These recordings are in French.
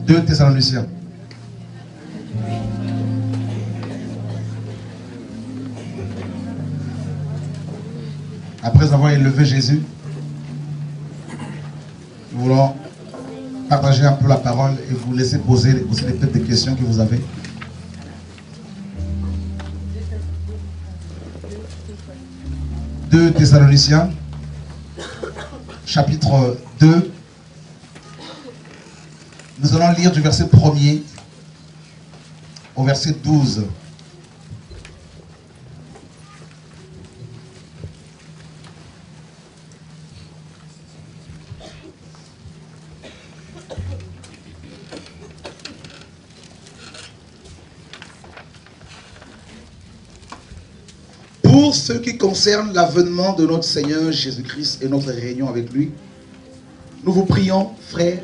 2 Thessaloniciens. Après avoir élevé Jésus, nous voulons partager un peu la parole et vous laisser poser aussi peut-être des questions que vous avez. « 2 Thessaloniciens, chapitre 2. Nous allons lire du verset 1er au verset 12. Pour ce qui concerne l'avènement de notre Seigneur Jésus-Christ et notre réunion avec lui, nous vous prions, frères,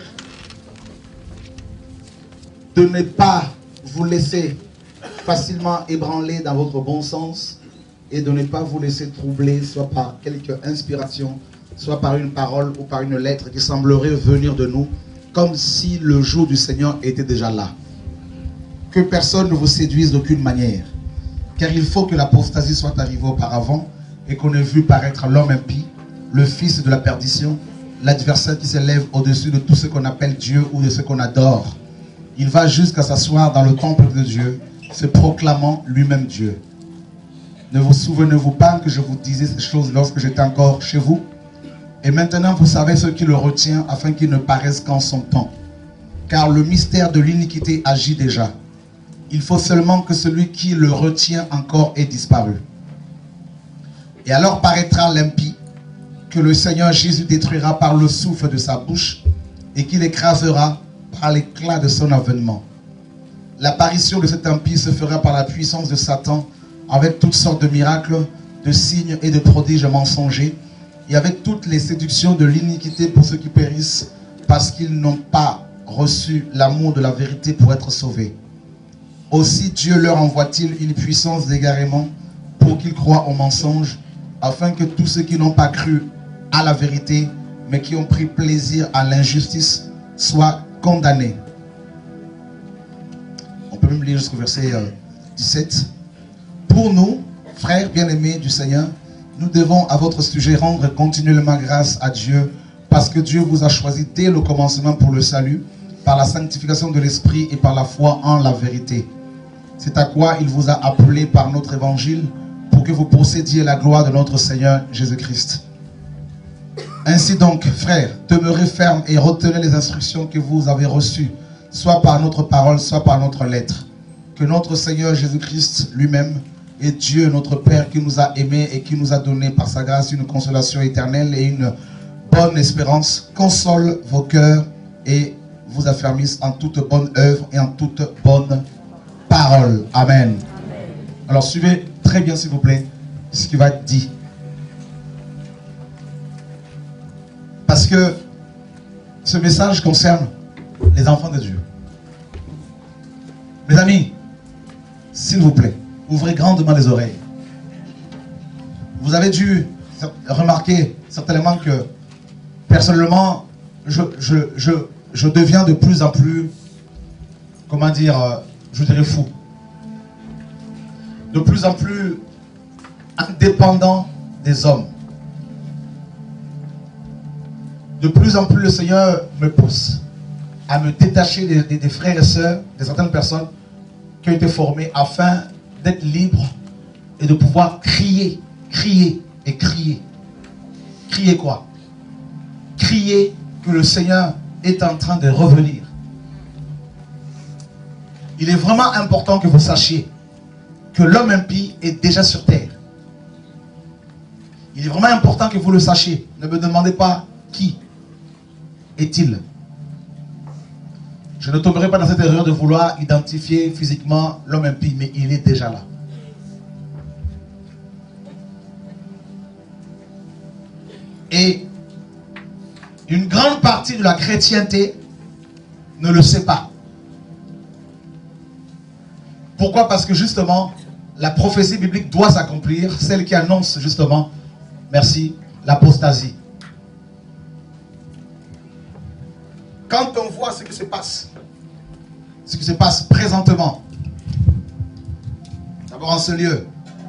de ne pas vous laisser facilement ébranler dans votre bon sens et de ne pas vous laisser troubler soit par quelque inspiration, soit par une parole ou par une lettre qui semblerait venir de nous, comme si le jour du Seigneur était déjà là. Que personne ne vous séduise d'aucune manière, car il faut que l'apostasie soit arrivée auparavant et qu'on ait vu paraître l'homme impie, le fils de la perdition, l'adversaire qui s'élève au-dessus de tout ce qu'on appelle Dieu ou de ce qu'on adore. Il va jusqu'à s'asseoir dans le temple de Dieu, se proclamant lui-même Dieu. Ne vous souvenez-vous pas que je vous disais ces choses lorsque j'étais encore chez vous? Et maintenant vous savez ce qui le retient afin qu'il ne paraisse qu'en son temps. Car le mystère de l'iniquité agit déjà. Il faut seulement que celui qui le retient encore ait disparu. Et alors paraîtra l'impie, que le Seigneur Jésus détruira par le souffle de sa bouche et qu'il écrasera par l'éclat de son avènement. L'apparition de cet impie se fera par la puissance de Satan, avec toutes sortes de miracles, de signes et de prodiges mensongers, et avec toutes les séductions de l'iniquité pour ceux qui périssent, parce qu'ils n'ont pas reçu l'amour de la vérité pour être sauvés. Aussi Dieu leur envoie-t-il une puissance d'égarement pour qu'ils croient au mensonge, afin que tous ceux qui n'ont pas cru à la vérité, mais qui ont pris plaisir à l'injustice, soient condamnés. On peut même lire jusqu'au verset 17. Pour nous, frères bien-aimés du Seigneur, nous devons à votre sujet rendre continuellement grâce à Dieu, parce que Dieu vous a choisi dès le commencement pour le salut, par la sanctification de l'Esprit et par la foi en la vérité. C'est à quoi il vous a appelé par notre évangile, pour que vous possédiez la gloire de notre Seigneur Jésus-Christ. Ainsi donc, frères, demeurez fermes et retenez les instructions que vous avez reçues, soit par notre parole, soit par notre lettre. Que notre Seigneur Jésus-Christ lui-même et Dieu, notre Père, qui nous a aimés et qui nous a donné par sa grâce une consolation éternelle et une bonne espérance, console vos cœurs et vous affermisse en toute bonne œuvre et en toute bonne parole. Amen. Alors suivez très bien, s'il vous plaît, ce qui va être dit. Parce que ce message concerne les enfants de Dieu. Mes amis, s'il vous plaît, ouvrez grandement les oreilles. Vous avez dû remarquer certainement que personnellement, je deviens de plus en plus, comment dire, je dirais fou. De plus en plus indépendant des hommes. De plus en plus, le Seigneur me pousse à me détacher des frères et sœurs, de certaines personnes qui ont été formées afin d'être libres et de pouvoir crier, crier et crier. Crier quoi? Crier que le Seigneur est en train de revenir. Il est vraiment important que vous sachiez que l'homme impie est déjà sur terre. Il est vraiment important que vous le sachiez. Ne me demandez pas qui est-il. Je ne tomberai pas dans cette erreur de vouloir identifier physiquement l'homme impie, mais il est déjà là. Et une grande partie de la chrétienté ne le sait pas. Pourquoi? Parce que justement, la prophétie biblique doit s'accomplir, celle qui annonce justement, merci, l'apostasie. Quand on voit ce qui se passe ce qui se passe présentement. D'abord en ce lieu.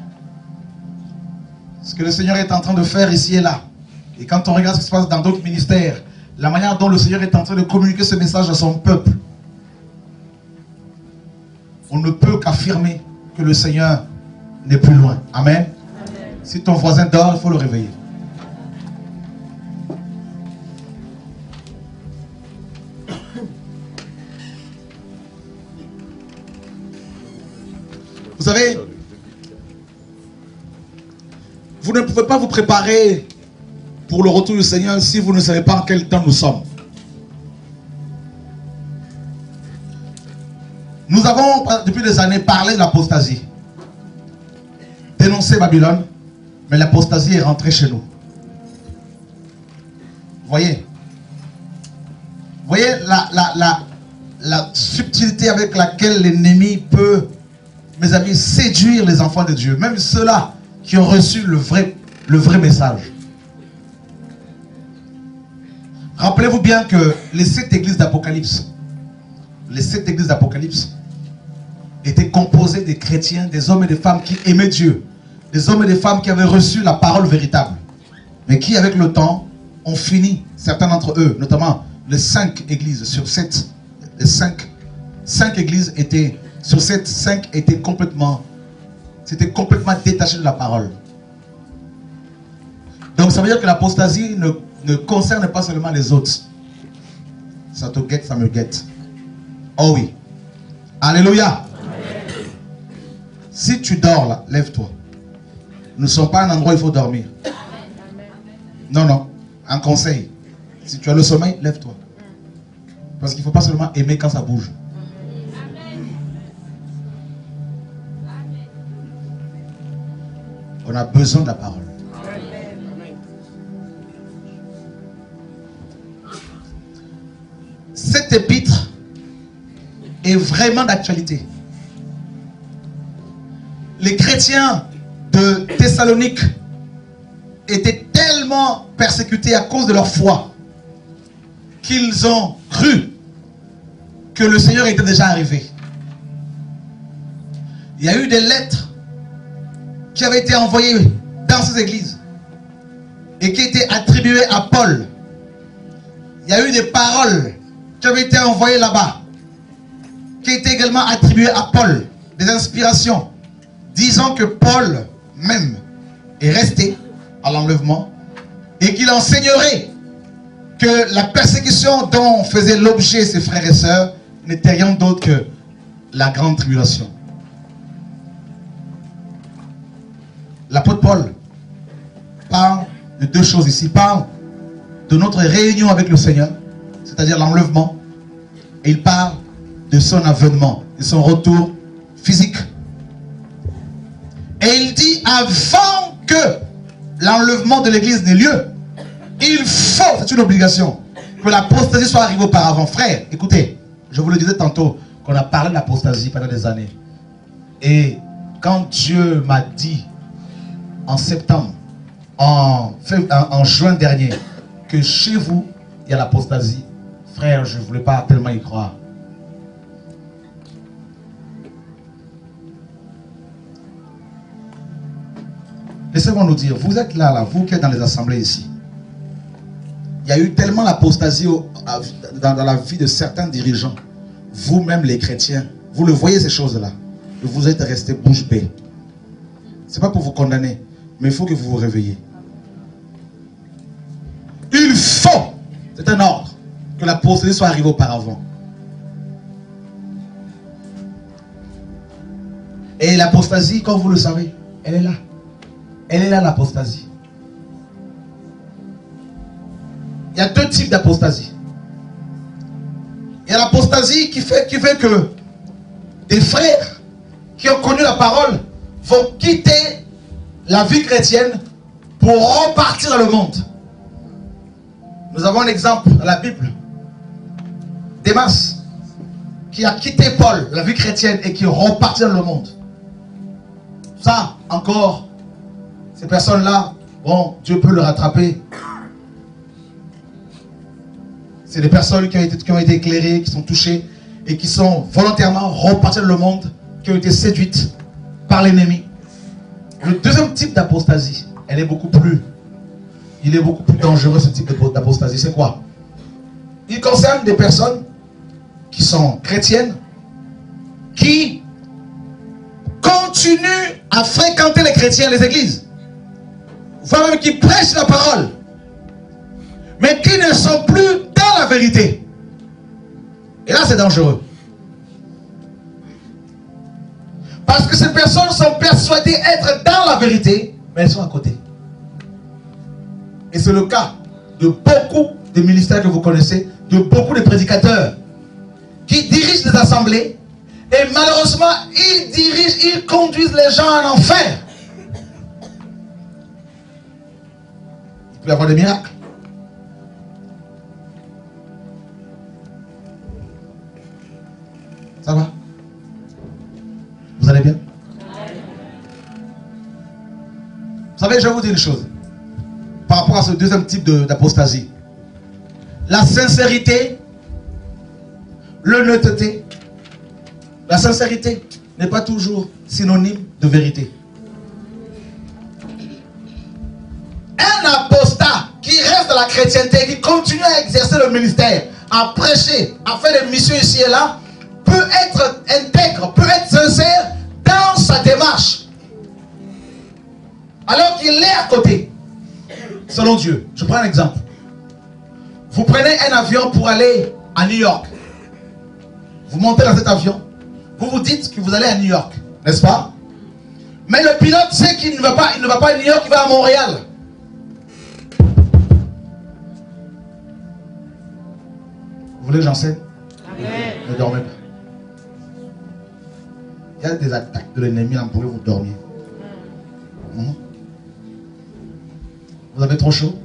Ce que le Seigneur est en train de faire ici et là. Et quand on regarde ce qui se passe dans d'autres ministères, la manière dont le Seigneur est en train de communiquer ce message à son peuple, on ne peut qu'affirmer que le Seigneur n'est plus loin. Amen. Amen. Si ton voisin dort, il faut le réveiller. Vous savez, vous ne pouvez pas vous préparer pour le retour du Seigneur si vous ne savez pas en quel temps nous sommes. Nous avons, depuis des années, parlé de l'apostasie. Dénoncé Babylone, mais l'apostasie est rentrée chez nous. Voyez la subtilité avec laquelle l'ennemi peut, mes amis, séduire les enfants de Dieu. Même ceux-là qui ont reçu le vrai message. Rappelez-vous bien que les 7 églises d'Apocalypse, étaient composées des chrétiens, des hommes et des femmes qui aimaient Dieu. Des hommes et des femmes qui avaient reçu la parole véritable. Mais qui, avec le temps, ont fini, certains d'entre eux, notamment les 5 églises sur 7, les 5 églises étaient, sur 7, 5 étaient complètement détachés de la parole. Donc ça veut dire que l'apostasie ne concerne pas seulement les autres. Ça te guette, ça me guette. Oh oui. Alléluia. Amen. Si tu dors là, lève-toi. Nous ne sommes pas un endroit où il faut dormir. Amen. Non, non. Un conseil. Si tu as le sommeil, lève-toi. Parce qu'il ne faut pas seulement aimer quand ça bouge. Amen. On a besoin de la parole. Cette épître est vraiment d'actualité. Les chrétiens de Thessalonique étaient tellement persécutés à cause de leur foi qu'ils ont cru que le Seigneur était déjà arrivé. Il y a eu des lettres qui avaient été envoyées dans ces églises et qui étaient attribuées à Paul. Il y a eu des paroles qui avaient été envoyées là-bas, qui étaient également attribuées à Paul, des inspirations, disant que Paul même est resté à l'enlèvement et qu'il enseignerait que la persécution dont faisaient l'objet ses frères et sœurs n'était rien d'autre que la grande tribulation. L'apôtre Paul parle de 2 choses ici. Il parle de notre réunion avec le Seigneur, c'est-à-dire l'enlèvement, et il parle de son avènement, de son retour physique. Et il dit, avant que l'enlèvement de l'église n'ait lieu, il faut, c'est une obligation, que l'apostasie soit arrivée auparavant. Frère, écoutez, je vous le disais tantôt, qu'on a parlé de l'apostasie pendant des années. Et quand Dieu m'a dit, en septembre, en juin dernier, que chez vous, il y a l'apostasie, frère, je ne voulais pas tellement y croire. Laissez-moi nous dire, vous êtes là, vous qui êtes dans les assemblées ici. Il y a eu tellement l'apostasie dans la vie de certains dirigeants. Vous-même les chrétiens, vous le voyez ces choses-là. Vous êtes restés bouche bée. Ce n'est pas pour vous condamner, mais il faut que vous vous réveillez. Il faut, c'est un ordre, que l'apostasie soit arrivée auparavant. Et l'apostasie, comme vous le savez, elle est là. Elle est là, l'apostasie. Il y a 2 types d'apostasie. Il y a l'apostasie qui fait que des frères qui ont connu la parole vont quitter la vie chrétienne pour repartir dans le monde. Nous avons un exemple dans la Bible. Démas, qui a quitté Paul, la vie chrétienne, et qui est reparti dans le monde. Ça, encore, ces personnes-là, bon, Dieu peut le rattraper. C'est des personnes qui ont été éclairées, qui sont touchées. et qui sont volontairement reparties dans le monde, qui ont été séduites par l'ennemi. Le deuxième type d'apostasie, il est beaucoup plus dangereux, ce type d'apostasie. C'est quoi? Il concerne des personnes qui sont chrétiennes, qui continuent à fréquenter les chrétiens, les églises, voire même qui prêchent la parole, mais qui ne sont plus dans la vérité. Et là, c'est dangereux. Parce que ces personnes sont persuadées être dans la vérité, mais elles sont à côté. Et c'est le cas de beaucoup de ministères que vous connaissez, de beaucoup de prédicateurs qui dirigent les assemblées, et malheureusement, ils conduisent les gens en enfer. Il peut y avoir des miracles. Ça va? Vous allez bien? Vous savez, je vais vous dire une chose. Par rapport à ce deuxième type d'apostasie. La sincérité, l'honnêteté. La sincérité n'est pas toujours synonyme de vérité. Un apostat qui reste dans la chrétienté, qui continue à exercer le ministère, à prêcher, à faire des missions ici et là, peut être intègre, peut être sincère dans sa démarche. Alors qu'il est à côté. Selon Dieu. Je prends un exemple. Vous prenez un avion pour aller à New York. Vous montez dans cet avion. Vous vous dites que vous allez à New York. N'est-ce pas? Mais le pilote sait qu'il ne va pas, à New York, il va à Montréal. Vous voulez que j'enseigne? Ne dormez pas. Il y a des attaques de l'ennemi pour que vous dormiez. Vous avez trop chaud?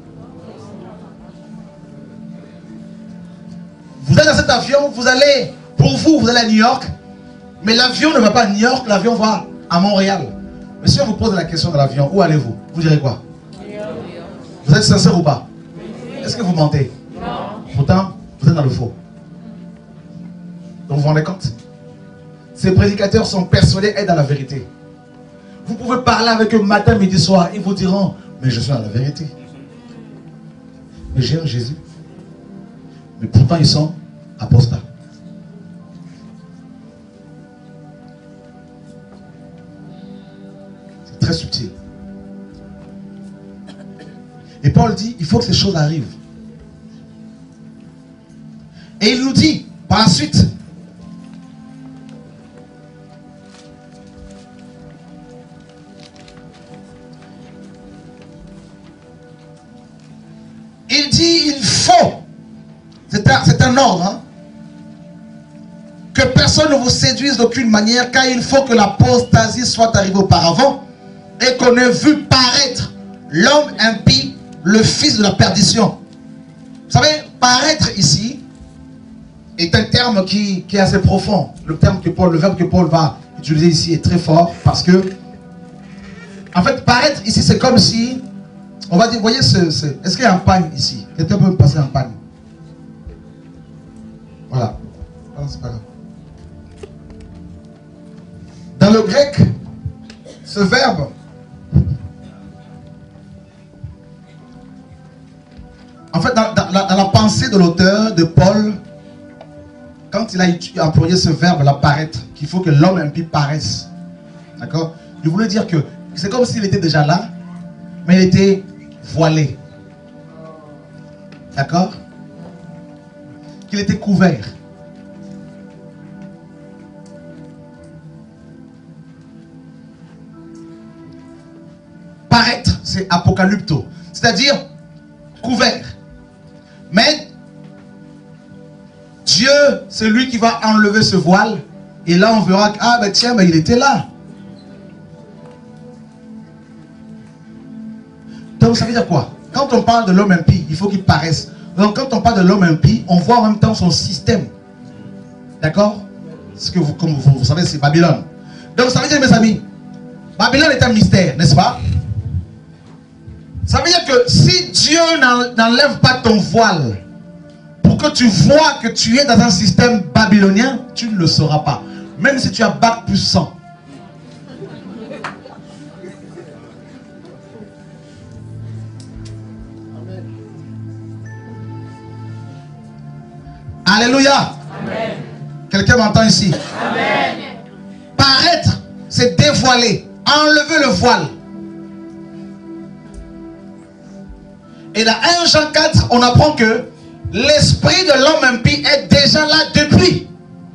Vous êtes dans cet avion, vous allez à New York, mais l'avion ne va pas à New York, l'avion va à Montréal. Mais si on vous pose la question de l'avion, où allez-vous? Vous direz quoi? Vous êtes sincère ou pas? Est-ce que vous mentez? Non. Pourtant, vous êtes dans le faux. Donc vous vous rendez compte? Ces prédicateurs sont persuadés être dans la vérité. Vous pouvez parler avec eux matin, midi, soir. Ils vous diront, mais je suis dans la vérité. Mais j'ai un Jésus. Mais pourtant, ils sont apostats. C'est très subtil. Et Paul dit, il faut que ces choses arrivent. Et il nous dit, par la suite, il dit, il faut, c'est un ordre, hein, que personne ne vous séduise d'aucune manière, car il faut que l'apostasie soit arrivée auparavant et qu'on ait vu paraître l'homme impie, le fils de la perdition. Vous savez, paraître ici est un terme qui est assez profond. Le verbe que Paul va utiliser ici est très fort parce que, en fait, paraître ici, c'est comme si, on va dire, voyez, est-ce qu'il y a un panne ici? Quelqu'un peut me passer un panne? Voilà. Ah, c'est pas grave. Dans le grec, ce verbe, en fait, dans la pensée de l'auteur, de Paul, quand il a employé ce verbe, la paraître, qu'il faut que l'homme impie paraisse. D'accord? Il voulait dire que c'est comme s'il était déjà là, mais il était voilé. D'accord? Qu'il était couvert. Paraître, c'est apocalypto, c'est-à-dire couvert. Mais Dieu, c'est lui qui va enlever ce voile. Et là, on verra que, ah ben tiens, ben, il était là. Donc, ça veut dire quoi? Quand on parle de l'homme impie, il faut qu'il paraisse. Donc, quand on parle de l'homme impie, on voit en même temps son système. D'accord? Ce que comme vous savez, c'est Babylone. Donc, ça veut dire, mes amis, Babylone est un mystère, n'est-ce pas? Ça veut dire que si Dieu n'enlève pas ton voile pour que lorsque tu vois que tu es dans un système babylonien, tu ne le sauras pas. Même si tu as bac plus 100. Alléluia. Quelqu'un m'entend ici? Amen. Paraître, c'est dévoiler, enlever le voile. Et dans 1 Jean 4, on apprend que l'esprit de l'homme impie est déjà là depuis.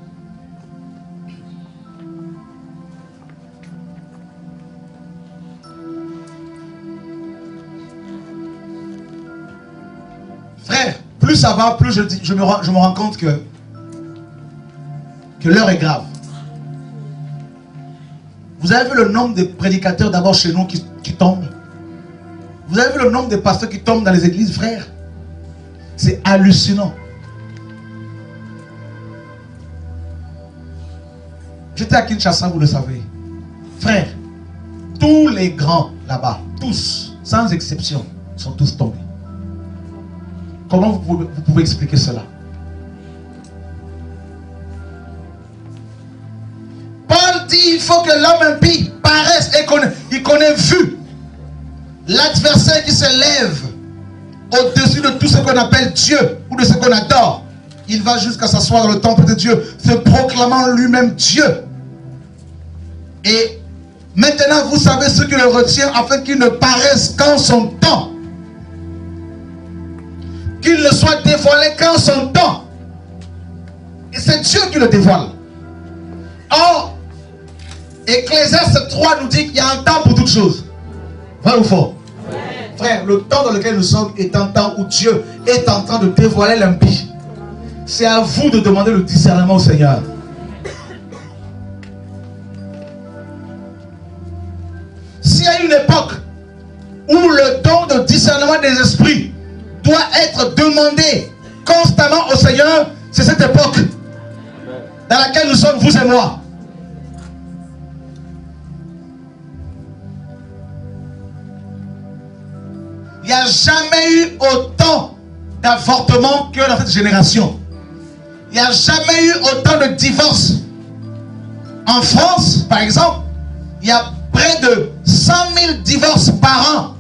Frère, plus ça va, plus je me rends compte que l'heure est grave. Vous avez vu le nombre de prédicateurs d'abord chez nous qui tombent? Vous avez vu le nombre de pasteurs qui tombent dans les églises, frère? C'est hallucinant. J'étais à Kinshasa, vous le savez. Frère, tous les grands là-bas, tous, sans exception, sont tous tombés. Comment vous pouvez expliquer cela? Paul dit il faut que l'homme impie paraisse et qu'il connaît vu l'adversaire qui se lève au-dessus de tout ce qu'on appelle Dieu ou de ce qu'on adore. Il va jusqu'à s'asseoir dans le temple de Dieu, se proclamant lui-même Dieu. Et maintenant, vous savez ce qui le retient afin qu'il ne paraisse qu'en son temps. Qu'il ne soit dévoilé qu'en son temps. Et c'est Dieu qui le dévoile. Or, Ecclésiaste 3 nous dit qu'il y a un temps pour toutes choses. Vrai ou faux? Frère, le temps dans lequel nous sommes est un temps où Dieu est en train de dévoiler l'impie. C'est à vous de demander le discernement au Seigneur. S'il y a une époque où le don de discernement des esprits doit être demandé constamment au Seigneur, c'est cette époque dans laquelle nous sommes, vous et moi. Il n'y a jamais eu autant d'avortements que dans cette génération. Il n'y a jamais eu autant de divorces. En France, par exemple, il y a près de 100 000 divorces par an.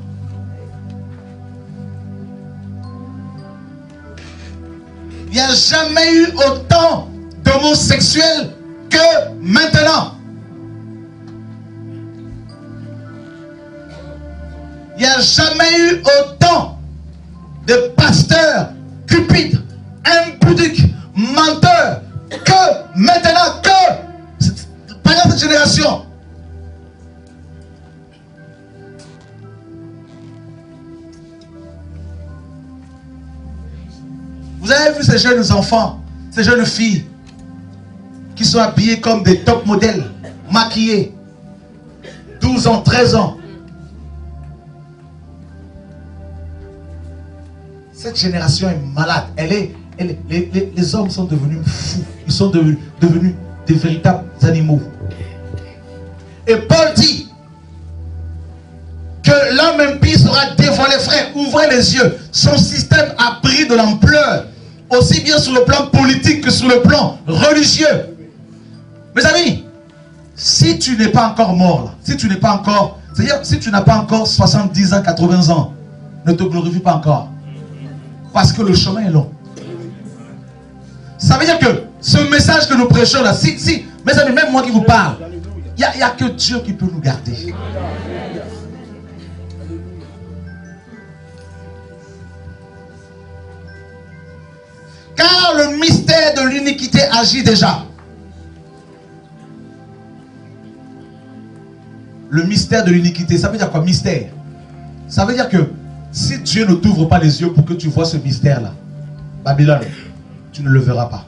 Il n'y a jamais eu autant d'homosexuels que maintenant. Il n'y a jamais eu autant de pasteurs cupides, impudiques, menteurs que maintenant, que pendant cette génération. Vous avez vu ces jeunes enfants, ces jeunes filles qui sont habillées comme des top modèles, maquillées, 12 ans, 13 ans. Cette génération est malade. Les hommes sont devenus fous. Ils sont devenus des véritables animaux. Et Paul dit que l'homme impie sera dévoilé, frère. Ouvrez les yeux. Son système a pris de l'ampleur, aussi bien sur le plan politique que sur le plan religieux. Mes amis, si tu n'es pas encore mort, là, si tu n'es pas encore, c'est-à-dire si tu n'as pas encore 70 ans, 80 ans, ne te glorifie pas encore. Parce que le chemin est long. Ça veut dire que ce message que nous prêchons là, mes amis, même moi qui vous parle, il n'y a que Dieu qui peut nous garder. Car le mystère de l'iniquité agit déjà. Le mystère de l'iniquité, ça veut dire quoi, mystère? Ça veut dire que si Dieu ne t'ouvre pas les yeux pour que tu vois ce mystère-là, Babylone, tu ne le verras pas.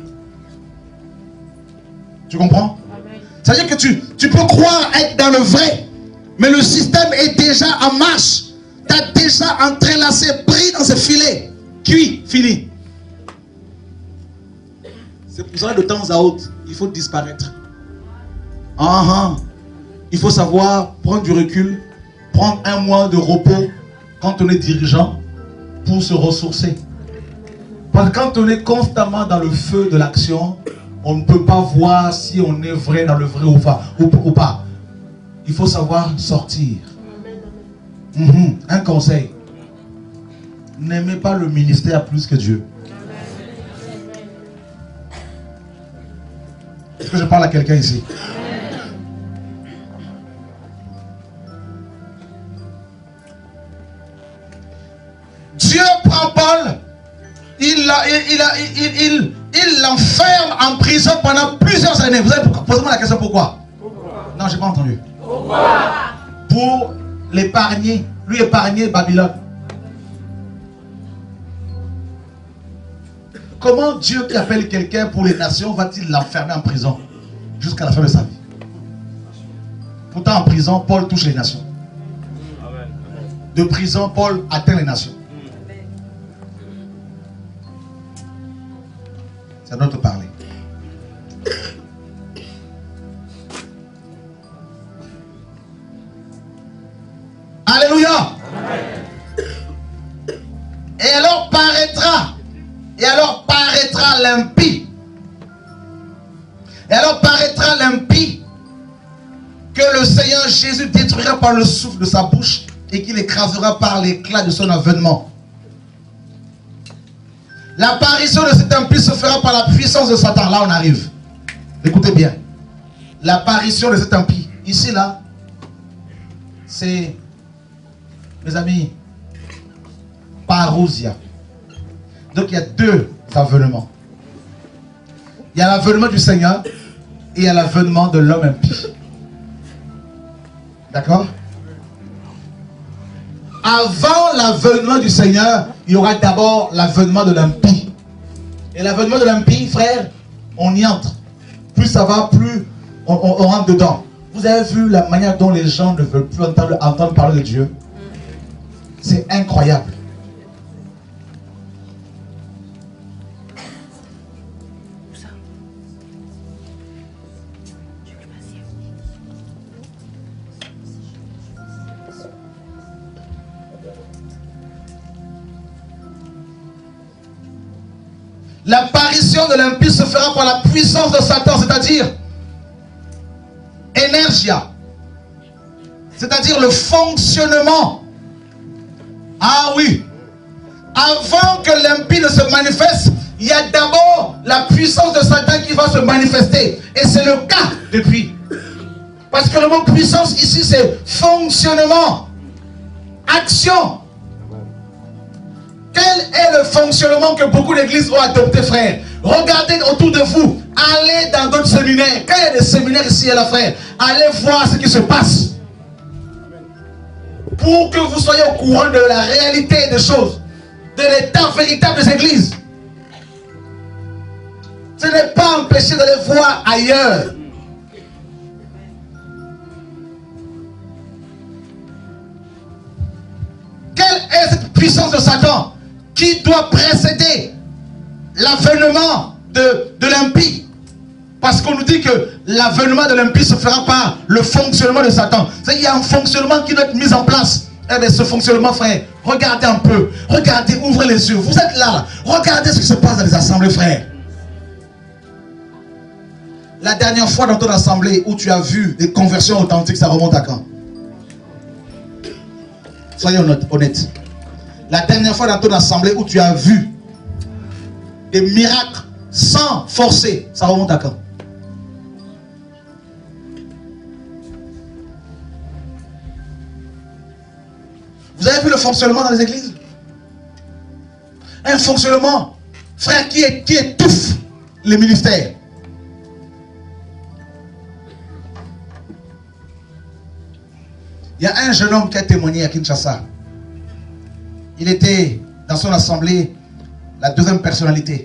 Tu comprends? Ça veut dire que tu peux croire être dans le vrai, mais le système est déjà en marche. Tu as déjà entrelacé, pris dans ce filet. Cuit, fini. C'est pour ça que de temps à autre, il faut disparaître. Il faut savoir prendre du recul, prendre un mois de repos quand on est dirigeant pour se ressourcer. Parce que quand on est constamment dans le feu de l'action, on ne peut pas voir si on est vrai dans le vrai ou pas. Il faut savoir sortir. Un conseil. N'aimez pas le ministère plus que Dieu. Est-ce que je parle à quelqu'un ici? Dieu prend Paul, il l'enferme en prison pendant plusieurs années. Vous avez posez-moi la question pourquoi? Non, je n'ai pas entendu. Pourquoi? Pour l'épargner, lui épargner Babylone. Comment Dieu qui appelle quelqu'un pour les nations va-t-il l'enfermer en prison jusqu'à la fin de sa vie? Pourtant en prison, Paul touche les nations. De prison, Paul atteint les nations. C'est à notre parler. Alléluia. Et alors paraîtra l'impie. Et alors paraîtra l'impie que le Seigneur Jésus détruira par le souffle de sa bouche et qu'il écrasera par l'éclat de son avènement. L'apparition de cet impie se fera par la puissance de Satan. Là on arrive. Écoutez bien. L'apparition de cet impie. Ici là, c'est, mes amis, parousia. Donc il y a deux avènements. Il y a l'avènement du Seigneur et il y a l'avènement de l'homme impie. D'accord? Avant l'avènement du Seigneur, il y aura d'abord l'avènement de l'impie. Et l'avènement de l'impie, frère, on y entre. Plus ça va, plus on rentre dedans. Vous avez vu la manière dont les gens ne veulent plus entendre parler de Dieu? C'est incroyable. L'apparition de l'impie se fera par la puissance de Satan, c'est-à-dire énergia, c'est-à-dire le fonctionnement. Ah oui, avant que l'impie ne se manifeste, il y a d'abord la puissance de Satan qui va se manifester. Et c'est le cas depuis. Parce que le mot puissance ici c'est fonctionnement, action. Quel est le fonctionnement que beaucoup d'églises ont adopté, frère? Regardez autour de vous. Allez dans d'autres séminaires. Quand il y a des séminaires ici et là, frère, allez voir ce qui se passe. Pour que vous soyez au courant de la réalité des choses. De l'état véritable des églises. Ce n'est pas empêché d'aller voir ailleurs. Quelle est cette puissance de Satan qui doit précéder l'avènement de l'impie? Parce qu'on nous dit que l'avènement de l'impie se fera par le fonctionnement de Satan. Il y a un fonctionnement qui doit être mis en place. Eh bien, ce fonctionnement, frère, regardez un peu. Regardez, ouvrez les yeux. Vous êtes là. Regardez ce qui se passe dans les assemblées, frère. La dernière fois dans ton assemblée où tu as vu des conversions authentiques, ça remonte à quand? Soyez honnêtes. La dernière fois dans ton assemblée où tu as vu des miracles sans forcer, ça remonte à quand? Vous avez vu le fonctionnement dans les églises? Un fonctionnement, frère, qui étouffe les ministères. Il y a un jeune homme qui a témoigné à Kinshasa. Il était dans son assemblée la deuxième personnalité.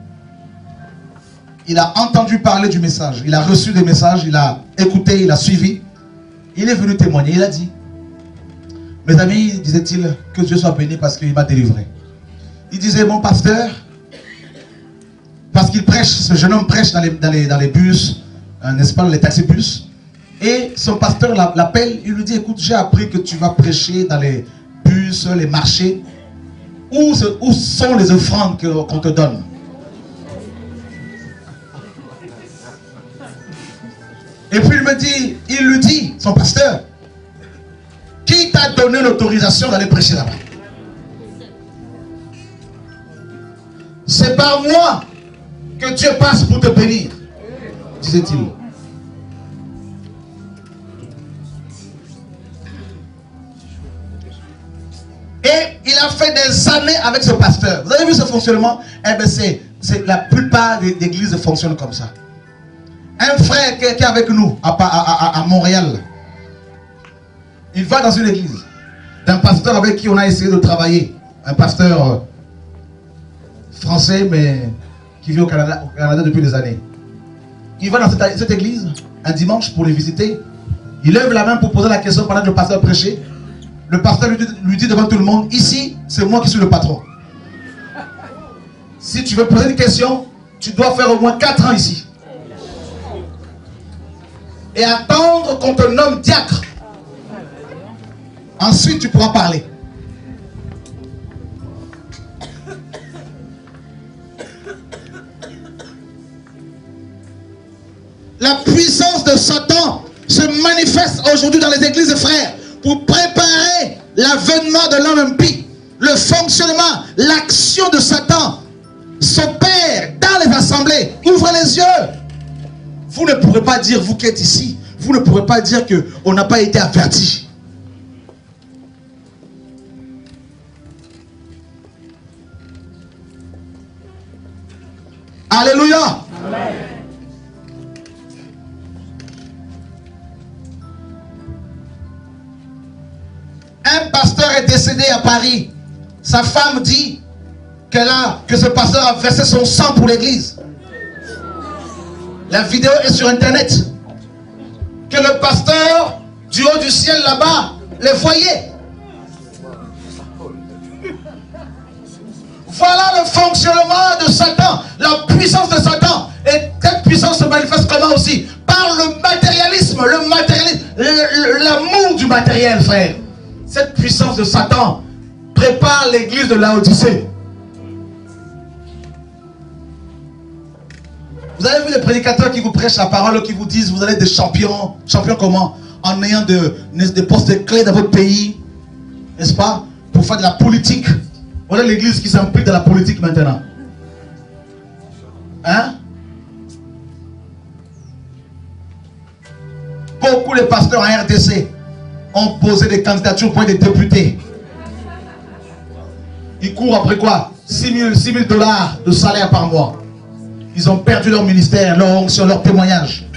Il a entendu parler du message. Il a reçu des messages, il a écouté, il a suivi. Il est venu témoigner, il a dit: mes amis, disait-il, que Dieu soit béni parce qu'il m'a délivré. Il disait: mon pasteur, parce qu'il prêche, ce jeune homme prêche dans les bus, n'est-ce pas, les taxi-bus. Et son pasteur l'appelle, il lui dit: écoute, j'ai appris que tu vas prêcher dans les bus, les marchés. où sont les offrandes qu'on te donne? Et puis il lui dit, son pasteur, qui t'a donné l'autorisation d'aller prêcher là-bas? C'est par moi que Dieu passe pour te bénir, disait-il. Et il a fait des années avec ce pasteur. Vous avez vu ce fonctionnement? Eh bien, c'est la plupart des églises fonctionnent comme ça. Un frère qui est avec nous à Montréal, il va dans une église d'un pasteur avec qui on a essayé de travailler. Un pasteur français, mais qui vit au Canada depuis des années. Il va dans cette église un dimanche pour les visiter. Il lève la main pour poser la question pendant que le pasteur prêchait. Le pasteur lui dit devant tout le monde, ici, c'est moi qui suis le patron. Si tu veux poser une question, tu dois faire au moins 4 ans ici. Et attendre qu'on te nomme diacre. Ensuite, tu pourras parler. La puissance de Satan se manifeste aujourd'hui dans les églises, frères, pour préparer l'avènement de l'homme impie. Le fonctionnement, l'action de Satan s'opère dans les assemblées. Ouvrez les yeux. Vous ne pourrez pas dire, vous qui êtes ici, vous ne pourrez pas dire qu'on n'a pas été averti. Alléluia. Amen. Un pasteur est décédé à Paris. Sa femme dit que ce pasteur a versé son sang pour l'église. La vidéo est sur internet. Que le pasteur du haut du ciel là-bas les voyait. Voilà le fonctionnement de Satan, la puissance de Satan. Et cette puissance se manifeste comment aussi? Par le matérialisme, l'amour du matériel, frère. Cette puissance de Satan prépare l'église de Laodicée. Vous avez vu les prédicateurs qui vous prêchent la parole, qui vous disent vous allez être des champions. Champions comment? En ayant des postes clés dans votre pays, n'est-ce pas? Pour faire de la politique. Voilà l'église qui s'implique dans la politique maintenant. Hein? Beaucoup de pasteurs en RDC ont posé des candidatures pour être des députés. Ils courent après quoi? 6 000 $ de salaire par mois. Ils ont perdu leur ministère, leur onction, leur témoignage.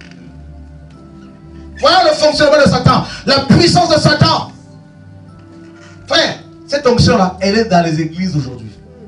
Voilà le fonctionnement de Satan. La puissance de Satan. Frère, cette onction-là, elle est dans les églises aujourd'hui.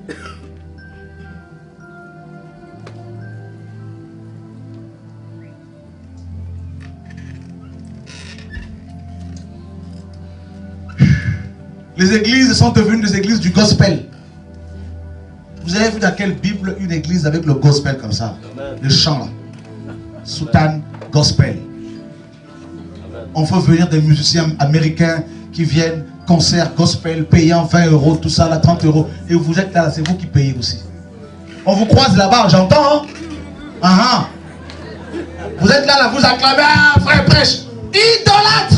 Les églises sont devenues des églises du gospel. Vous avez vu dans quelle Bible une église avec le gospel comme ça? Le chant là. Soutane gospel. On fait venir des musiciens américains qui viennent, concert gospel, payant 20 €, tout ça là, 30 €. Et vous êtes là, c'est vous qui payez aussi. On vous croise là-bas, j'entends. Hein? Vous êtes là, vous acclamez, ah, frère prêche. Idolâtre.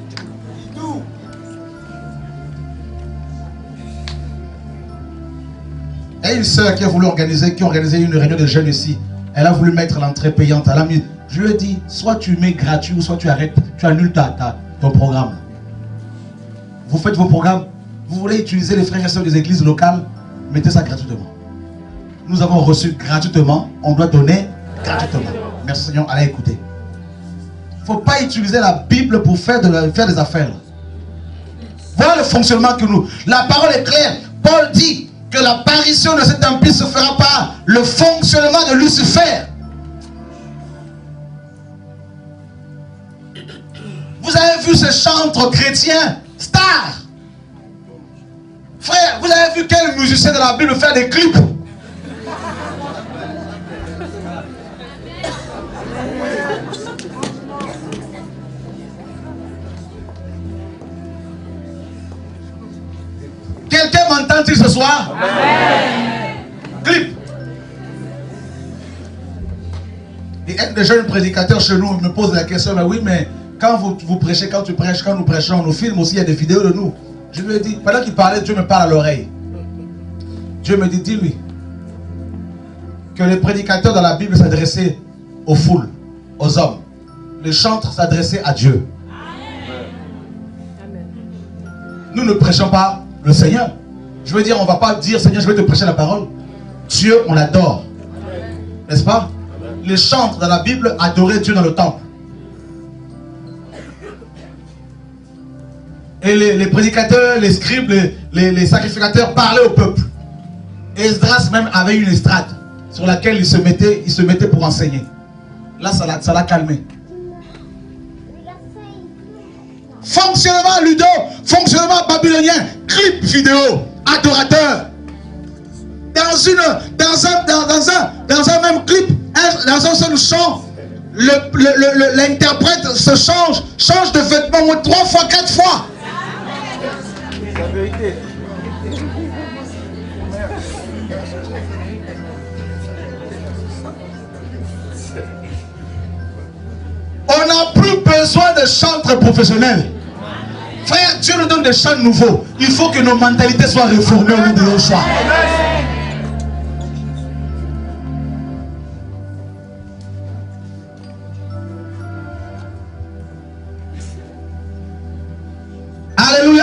Et une soeur qui a voulu organiser une réunion de jeunes ici. Elle a voulu mettre l'entrée payante. Elle a mis, je lui ai dit, soit tu mets gratuit ou soit tu arrêtes, tu annules ton programme. Vous faites vos programmes. Vous voulez utiliser les frères et sœurs des églises locales, mettez ça gratuitement. Nous avons reçu gratuitement, on doit donner gratuitement. Merci Seigneur, allez écouter. Il ne faut pas utiliser la Bible pour faire des affaires. Voilà le fonctionnement que nous... La parole est claire. Paul dit que l'apparition de cet empire se fera par le fonctionnement de Lucifer. Vous avez vu ce chantre chrétien star? Frère, vous avez vu quel musicien de la Bible faire des clips? Quelqu'un m'entend-il ce soir? soit. Amen. Clip. Et un des jeunes prédicateurs chez nous me pose la question, mais oui, mais quand vous prêchez, quand tu prêches, quand nous prêchons, on nous filme aussi, il y a des vidéos de nous. Je lui ai dit, pendant qu'il parlait, Dieu me parle à l'oreille. Dieu me dit, dis-lui que les prédicateurs dans la Bible s'adressaient aux foules, aux hommes. Les chantres s'adressaient à Dieu. Amen. Nous ne prêchons pas le Seigneur. Je veux dire, on ne va pas dire, Seigneur, je vais te prêcher la parole. Dieu, on l'adore. N'est-ce pas? Amen. Les chantres dans la Bible adoraient Dieu dans le temple. Et les prédicateurs, les scribes, les sacrificateurs parlaient au peuple. Et Esdras même avait une estrade sur laquelle il se mettait pour enseigner. Là, ça l'a calmé. Fonctionnement Ludo, fonctionnement babylonien, clip vidéo, adorateur. Dans un même clip, dans un seul chant, l'interprète se change de vêtements 3 fois, 4 fois. C'est la vérité. On n'a plus besoin de chantres professionnels. Frère, Dieu nous donne des chants nouveaux. Il faut que nos mentalités soient réformées au nom de Yeshua. Alléluia.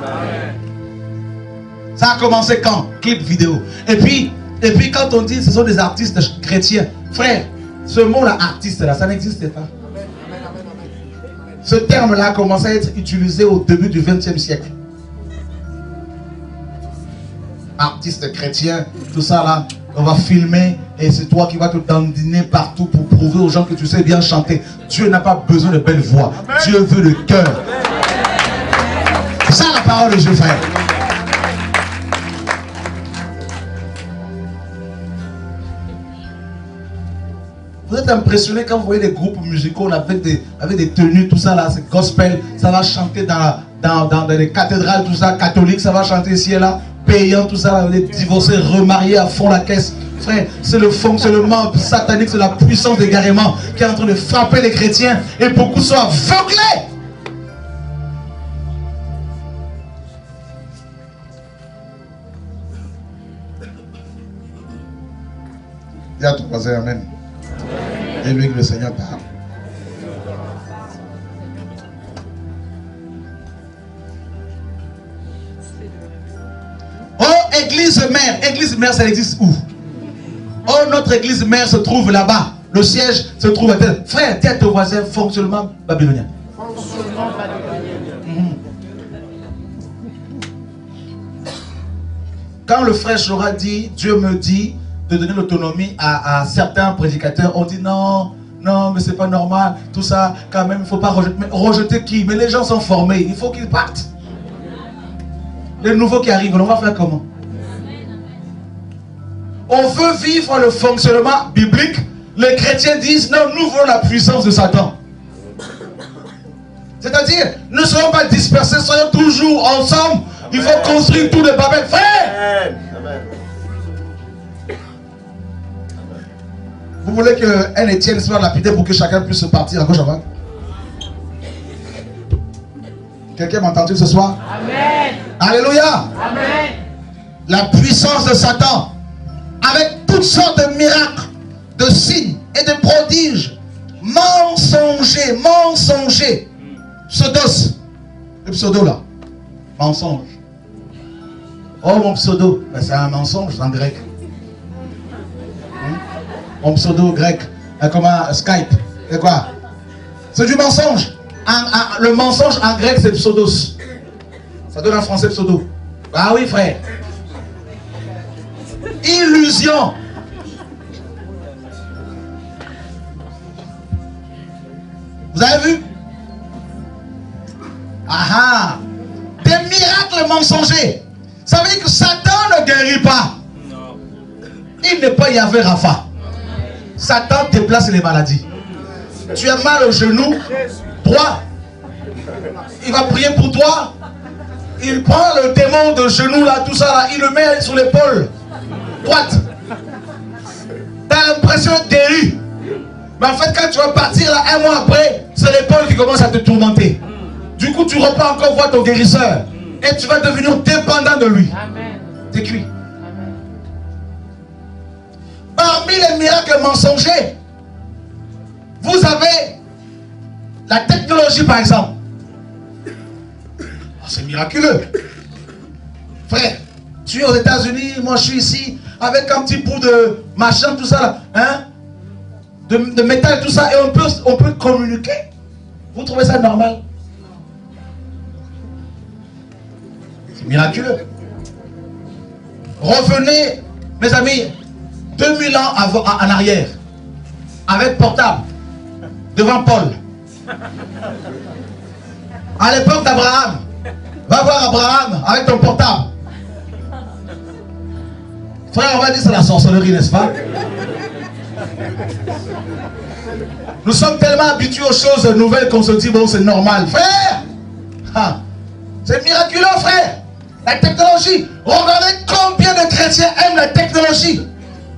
Ça a commencé quand? Clip vidéo. Et puis quand on dit que ce sont des artistes chrétiens, frère, ce mot-là, artiste, là, ça n'existait pas. Ce terme-là a commencé à être utilisé au début du XXe siècle. Artiste chrétien, tout ça là, on va filmer et c'est toi qui vas te dandiner partout pour prouver aux gens que tu sais bien chanter. Dieu n'a pas besoin de belles voix. Amen. Dieu veut le cœur. C'est ça la parole de Dieu, frère. Vous êtes impressionné quand vous voyez des groupes musicaux avec des tenues, tout ça là, c'est gospel, ça va chanter dans les cathédrales, tout ça, catholique, ça va chanter ici et là, payant, tout ça, les divorcés, remariés à fond la caisse. Frère, c'est le fonctionnement satanique, c'est la puissance d'égarement qui est en train de frapper les chrétiens et beaucoup sont aveuglés. Dis à ton voisin, amen. Et lui que le Seigneur parle. Oh, église mère, ça existe où? Oh, notre église mère se trouve là-bas. Le siège se trouve à tel. Frère, dis à ton voisin, fonctionnement babylonien. Fonctionnement babylonien. Quand le frère Chora dit, Dieu me dit de donner l'autonomie à certains prédicateurs, on dit non, mais c'est pas normal, tout ça, quand même, il ne faut pas rejeter. Mais rejeter qui? Mais les gens sont formés, il faut qu'ils partent. Les nouveaux qui arrivent, on va faire comment? On veut vivre le fonctionnement biblique. Les chrétiens disent non, nous voulons la puissance de Satan. C'est-à-dire, ne soyons pas dispersés, soyons toujours ensemble. Il faut construire tout le Babel. Frère! Vous voulez qu'un Étienne soit lapidé pour que chacun puisse partir à gauche à droite? Quelqu'un m'a entendu ce soir? Amen. Alléluia. Amen. La puissance de Satan, avec toutes sortes de miracles, de signes et de prodiges, mensongers, pseudos, le pseudo là, mensonge. Oh mon pseudo, ben, c'est un mensonge en grec. Mon pseudo grec, comment Skype, c'est quoi? C'est du mensonge. Le mensonge en grec c'est pseudos. Ça donne en français pseudo. Ah oui frère. Illusion. Vous avez vu? Ah, des miracles mensongers. Ça veut dire que Satan ne guérit pas. Non. Il n'est pas Yahvé Rapha. Satan déplace les maladies. Tu as mal au genou droit, il va prier pour toi. il prend le démon de genou là, tout ça là, il le met sur l'épaule droite. T'as l'impression d'être guéri. Mais en fait, quand tu vas partir là, un mois après, c'est l'épaule qui commence à te tourmenter. Du coup, tu repars encore voir ton guérisseur. Et tu vas devenir dépendant de lui. T'es cuit. Parmi les miracles mensongers, vous avez la technologie par exemple. Oh, c'est miraculeux. Frère, tu es aux États-Unis, moi je suis ici, avec un petit bout de machin, tout ça là, hein? De métal, tout ça, et on peut communiquer. Vous trouvez ça normal? C'est miraculeux. Revenez, mes amis, 2000 ans en arrière, avec portable, devant Paul. À l'époque d'Abraham, va voir Abraham avec ton portable. Frère, on va dire c'est la sorcellerie, n'est-ce pas? Nous sommes tellement habitués aux choses nouvelles qu'on se dit, bon, c'est normal. Frère, c'est miraculeux, frère. La technologie. Regardez combien de chrétiens aiment la technologie.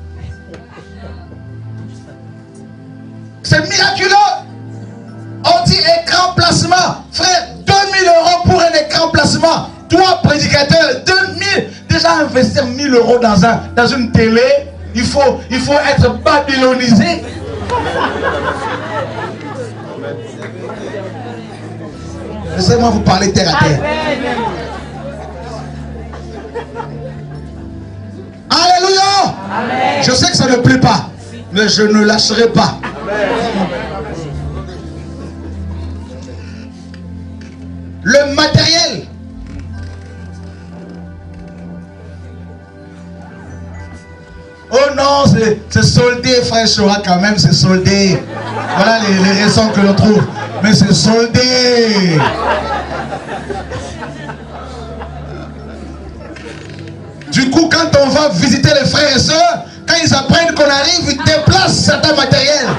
C'est miraculeux. On dit écran placement. Frère, 2000 € pour un écran placement. Toi, prédicateur, 2000. Déjà investir 1000 € dans une télé, il faut être babylonisé. Laissez-moi vous parler terre à terre. Alléluia. Amen. Je sais que ça ne plaît pas, mais je ne lâcherai pas. Amen. Le matériel. Oh non, c'est soldé, frère Chora, quand même, c'est soldé. Voilà les raisons que l'on trouve. Mais c'est soldé. Du coup, quand on va visiter les frères et sœurs, quand ils apprennent qu'on arrive, ils déplacent certains matériels.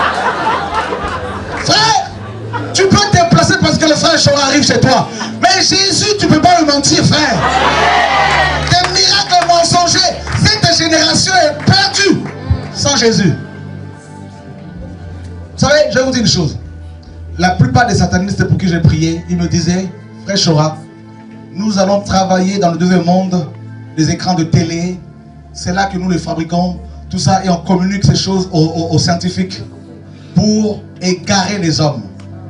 Frère, tu peux te déplacer parce que le frère Chora arrive chez toi. Mais Jésus, tu ne peux pas le mentir, frère. Des miracles mensongers. Cette génération est perdue sans Jésus. Vous savez, je vais vous dire une chose. La plupart des satanistes pour qui j'ai prié, ils me disaient, frère Chora, nous allons travailler dans le deuxième monde, les écrans de télé, c'est là que nous les fabriquons, tout ça, et on communique ces choses aux scientifiques pour égarer les hommes.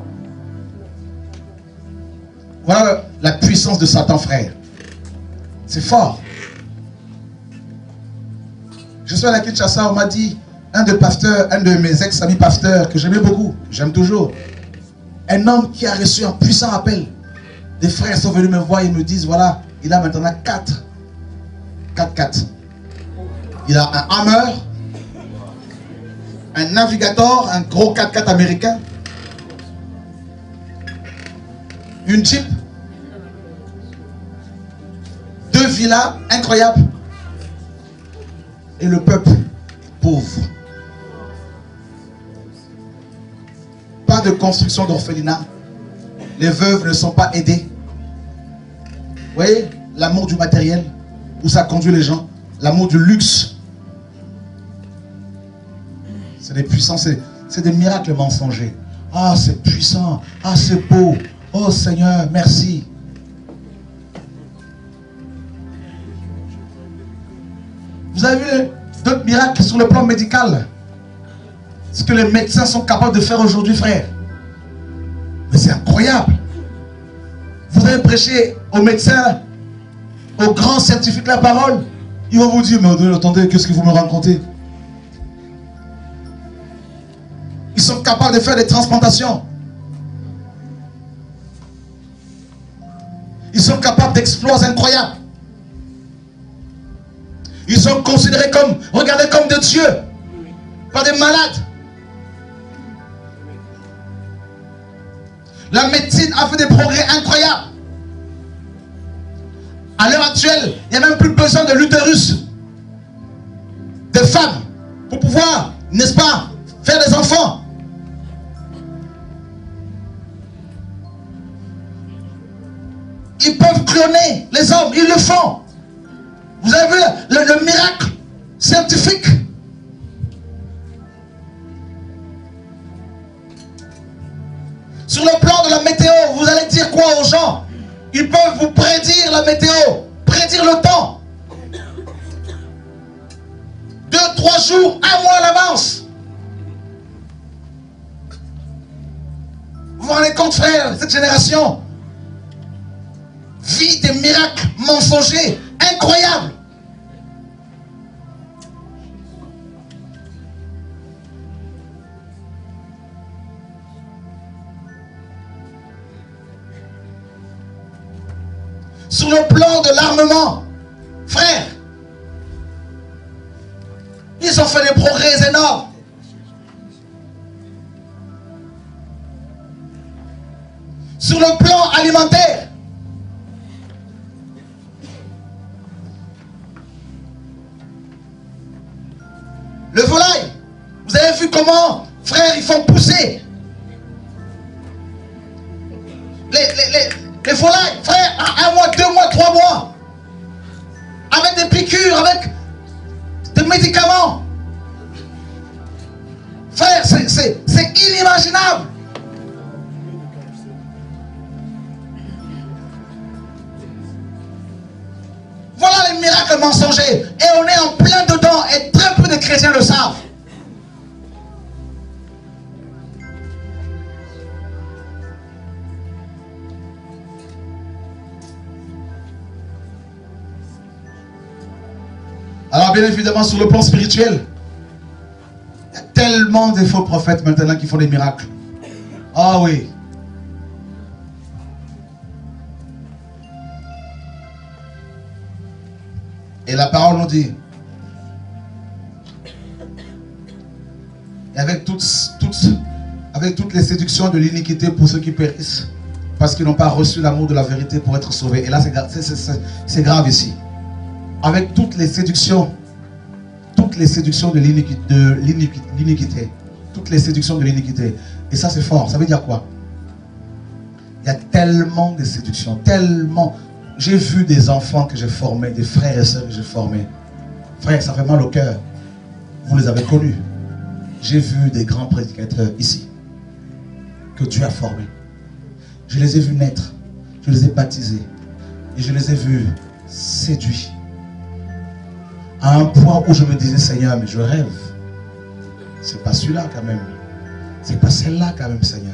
Voilà la puissance de Satan, frère. C'est fort. Je suis à la Kinshasa, on m'a dit, un de mes ex-amis pasteurs, que j'aimais beaucoup, j'aime toujours, un homme qui a reçu un puissant appel. Des frères sont venus me voir et me disent, voilà, il a maintenant 4. Il a un Hammer, un Navigator, un gros 4x4 américain, une Jeep, 2 villas incroyables, et le peuple pauvre. Pas de construction d'orphelinat. Les veuves ne sont pas aidées. Vous voyez, l'amour du matériel, où ça conduit les gens, l'amour du luxe. C'est des puissances, c'est des miracles mensongers. Ah, c'est puissant. Ah, c'est beau. Oh Seigneur, merci. Vous avez vu d'autres miracles sur le plan médical? Ce que les médecins sont capables de faire aujourd'hui, frère. Mais c'est incroyable. Vous allez prêcher aux médecins, aux grands scientifiques la parole. Ils vont vous dire, mais attendez, qu'est-ce que vous me racontez? Ils sont capables de faire des transplantations. Ils sont capables d'exploits incroyables. Ils sont considérés comme, regardez, comme des dieux, pas des malades. La médecine a fait des progrès incroyables. À l'heure actuelle, il n'y a même plus besoin de l'utérus des femmes pour pouvoir, n'est-ce pas, faire des enfants. ils peuvent cloner les hommes, ils le font. Vous avez vu le miracle scientifique. Sur le plan de la météo, vous allez dire quoi aux gens? Ils peuvent vous prédire la météo, prédire le temps. 2, 3 jours, 1 mois à l'avance. Vous vous rendez compte, frère, cette génération vit des miracles mensongers, incroyables. Sur le plan de l'armement, frère, ils ont fait des progrès énormes. Sur le plan alimentaire, le volaille, vous avez vu comment, frère, ils font pousser les volailles, frère, 1 mois, 2 mois, 3 mois, avec des piqûres, avec des médicaments. Frère, c'est inimaginable. Voilà les miracles mensongers. Et on est en plein dedans. Et très peu de chrétiens le savent. Alors bien évidemment, sur le plan spirituel, il y a tellement de faux prophètes maintenant qui font des miracles. Ah oui. Et la parole nous dit, et avec toutes les séductions de l'iniquité pour ceux qui périssent, parce qu'ils n'ont pas reçu l'amour de la vérité pour être sauvés. Et là, c'est grave ici. Avec toutes les séductions de l'iniquité. Toutes les séductions de l'iniquité. Et ça, c'est fort. Ça veut dire quoi? Il y a tellement de séductions, tellement. J'ai vu des enfants que j'ai formés, des frères et sœurs que j'ai formés. Frère, ça fait mal au cœur. Vous les avez connus. J'ai vu des grands prédicateurs ici, que Dieu a formés. Je les ai vus naître, je les ai baptisés, et je les ai vus séduits. À un point où je me disais, Seigneur, mais je rêve. C'est pas celui-là quand même. C'est pas celle-là quand même, Seigneur.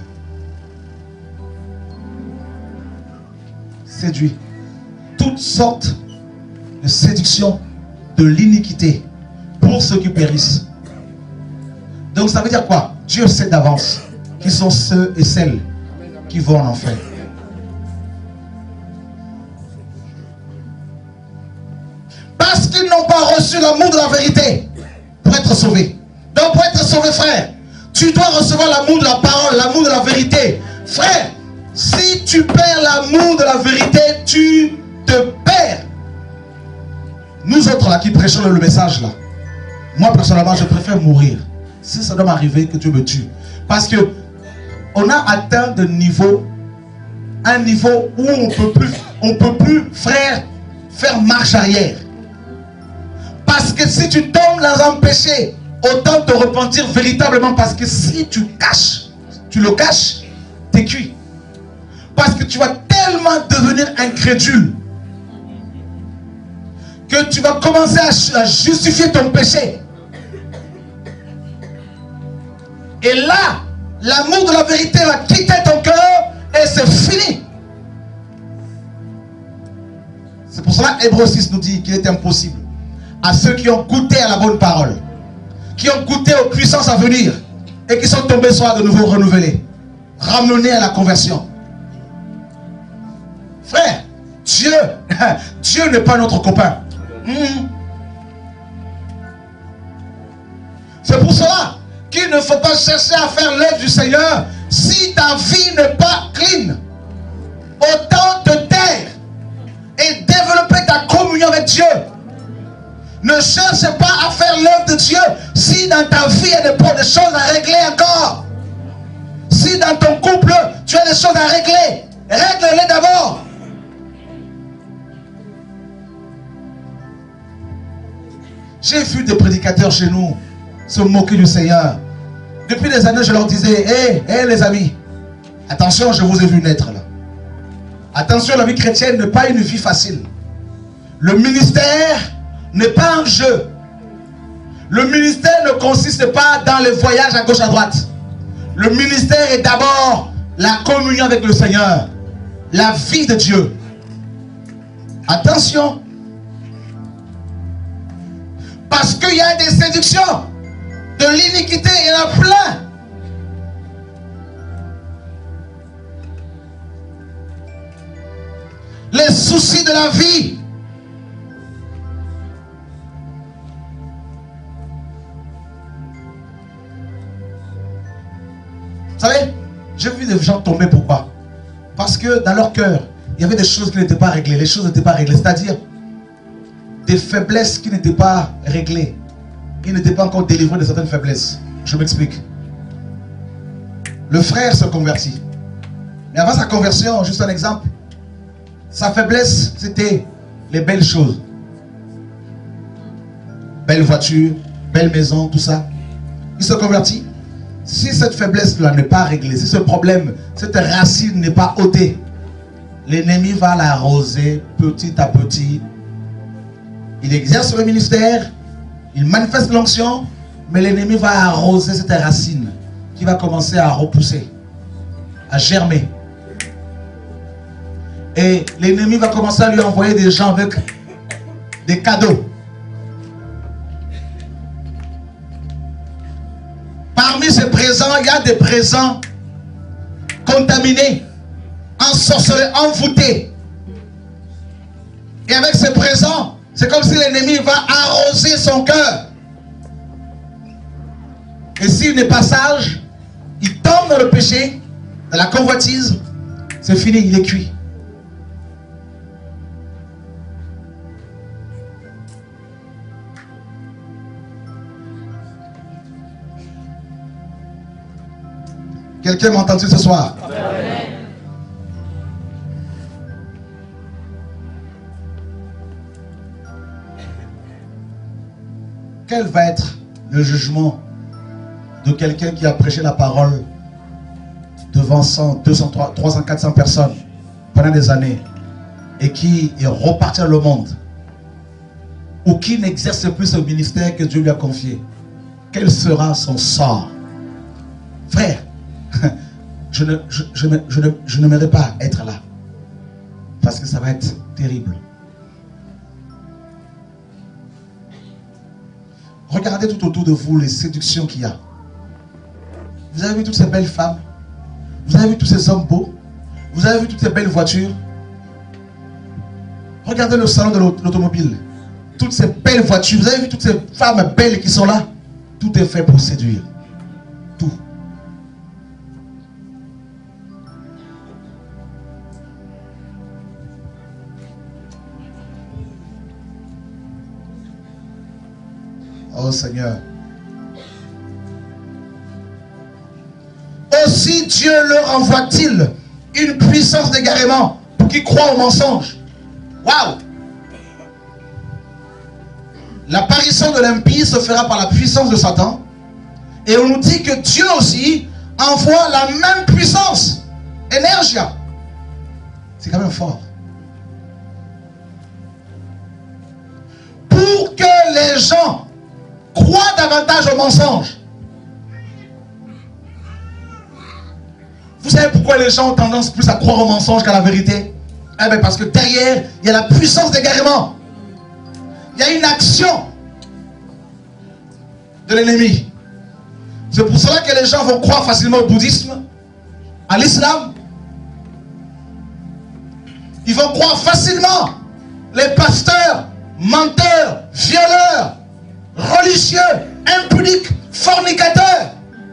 Séduit. Toutes sortes de séductions de l'iniquité pour ceux qui périssent. Donc ça veut dire quoi? Dieu sait d'avance qui sont ceux et celles qui vont en enfer. Parce qu'ils n'ont pas reçu l'amour de la vérité pour être sauvés. Donc pour être sauvé, frère, tu dois recevoir l'amour de la parole, l'amour de la vérité. Frère, si tu perds l'amour de la vérité, tu te perds. Nous autres là qui prêchons le message là, moi personnellement je préfère mourir. Si ça doit m'arriver que Dieu me tue. Parce que on a atteint un niveau où on peut plus, frère, faire marche arrière. Parce que si tu tombes dans un péché, autant te repentir véritablement. Parce que si tu le caches, t'es cuit. Parce que tu vas tellement devenir incrédule que tu vas commencer à justifier ton péché. Et là, l'amour de la vérité va quitter ton cœur et c'est fini. C'est pour cela Hébreux 6 nous dit qu'il est impossible à ceux qui ont goûté à la bonne parole, qui ont goûté aux puissances à venir et qui sont tombés soit de nouveau renouvelés, ramenés à la conversion. Frère, Dieu n'est pas notre copain. C'est pour cela qu'il ne faut pas chercher à faire l'œuvre du Seigneur si ta vie n'est pas clean. Autant te taire et développer ta communion avec Dieu. Ne cherche pas à faire l'œuvre de Dieu si dans ta vie il y a des choses à régler encore. Si dans ton couple tu as des choses à régler, règle-les d'abord. J'ai vu des prédicateurs chez nous se moquer du Seigneur. Depuis des années, je leur disais, hé les amis, attention, je vous ai vu naître là. Attention, la vie chrétienne n'est pas une vie facile. Le ministère n'est pas un jeu. Le ministère ne consiste pas dans les voyages à gauche à droite. Le ministère est d'abord la communion avec le Seigneur, la vie de Dieu. Attention. Parce qu'il y a des séductions, de l'iniquité, il y en a plein. Les soucis de la vie. Vous savez, j'ai vu des gens tomber, pourquoi? Parce que dans leur cœur, il y avait des choses qui n'étaient pas réglées. Les choses n'étaient pas réglées, c'est-à-dire des faiblesses qui n'étaient pas réglées. Ils n'étaient pas encore délivrés de certaines faiblesses. Je m'explique. Le frère se convertit. Mais avant sa conversion, juste un exemple, sa faiblesse, c'était les belles choses. Belle voiture, belle maison, tout ça. Il se convertit. Si cette faiblesse-là n'est pas réglée, si ce problème, cette racine n'est pas ôtée, l'ennemi va l'arroser petit à petit. Il exerce le ministère, il manifeste l'onction, mais l'ennemi va arroser cette racine qui va commencer à repousser, à germer. Et l'ennemi va commencer à lui envoyer des gens avec des cadeaux. Parmi ces présents, il y a des présents contaminés, ensorcelés, envoûtés. Et avec ces présents, c'est comme si l'ennemi va arroser son cœur. Et s'il n'est pas sage, il tombe dans le péché, dans la convoitise, c'est fini, il est cuit. Quelqu'un m'a entendu ce soir? Amen. Quel va être le jugement de quelqu'un qui a prêché la parole devant 100, 200, 300, 400 personnes pendant des années et qui est reparti dans le monde ou qui n'exerce plus ce ministère que Dieu lui a confié? Quel sera son sort? Frère, je n'aimerais pas être là parce que ça va être terrible. Regardez tout autour de vous les séductions qu'il y a. Vous avez vu toutes ces belles femmes? Vous avez vu tous ces hommes beaux? Vous avez vu toutes ces belles voitures? Regardez le salon de l'automobile. Toutes ces belles voitures. Vous avez vu toutes ces femmes belles qui sont là? Tout est fait pour séduire. Tout. Oh Seigneur. Aussi Dieu leur envoie-t-il une puissance d'égarement pour qu'ils croient au mensonge. Waouh! L'apparition de l'impie se fera par la puissance de Satan. Et on nous dit que Dieu aussi envoie la même puissance. Énergia. C'est quand même fort. Pour que les gens croient davantage au mensonge. Vous savez pourquoi les gens ont tendance plus à croire au mensonge qu'à la vérité? Eh bien parce que derrière, il y a la puissance d'égarement. Il y a une action de l'ennemi. C'est pour cela que les gens vont croire facilement au bouddhisme, à l'islam. Ils vont croire facilement les pasteurs, menteurs, violeurs, religieux, impudiques, fornicateurs.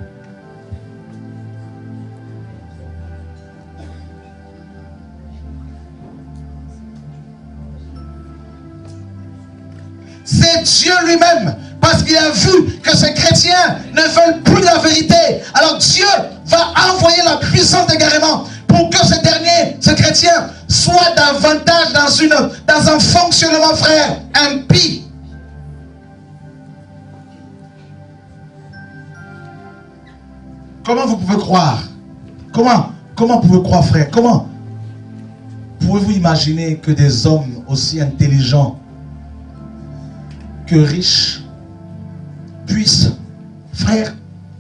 C'est Dieu lui-même, parce qu'il a vu que ces chrétiens ne veulent plus de la vérité. Alors Dieu va envoyer la puissance d'égarement pour que ces derniers, ces chrétiens, soient davantage dans un fonctionnement, frère, impie. Comment vous pouvez croire? Comment vous pouvez croire, frère? Comment pouvez-vous imaginer que des hommes aussi intelligents que riches puissent, frère,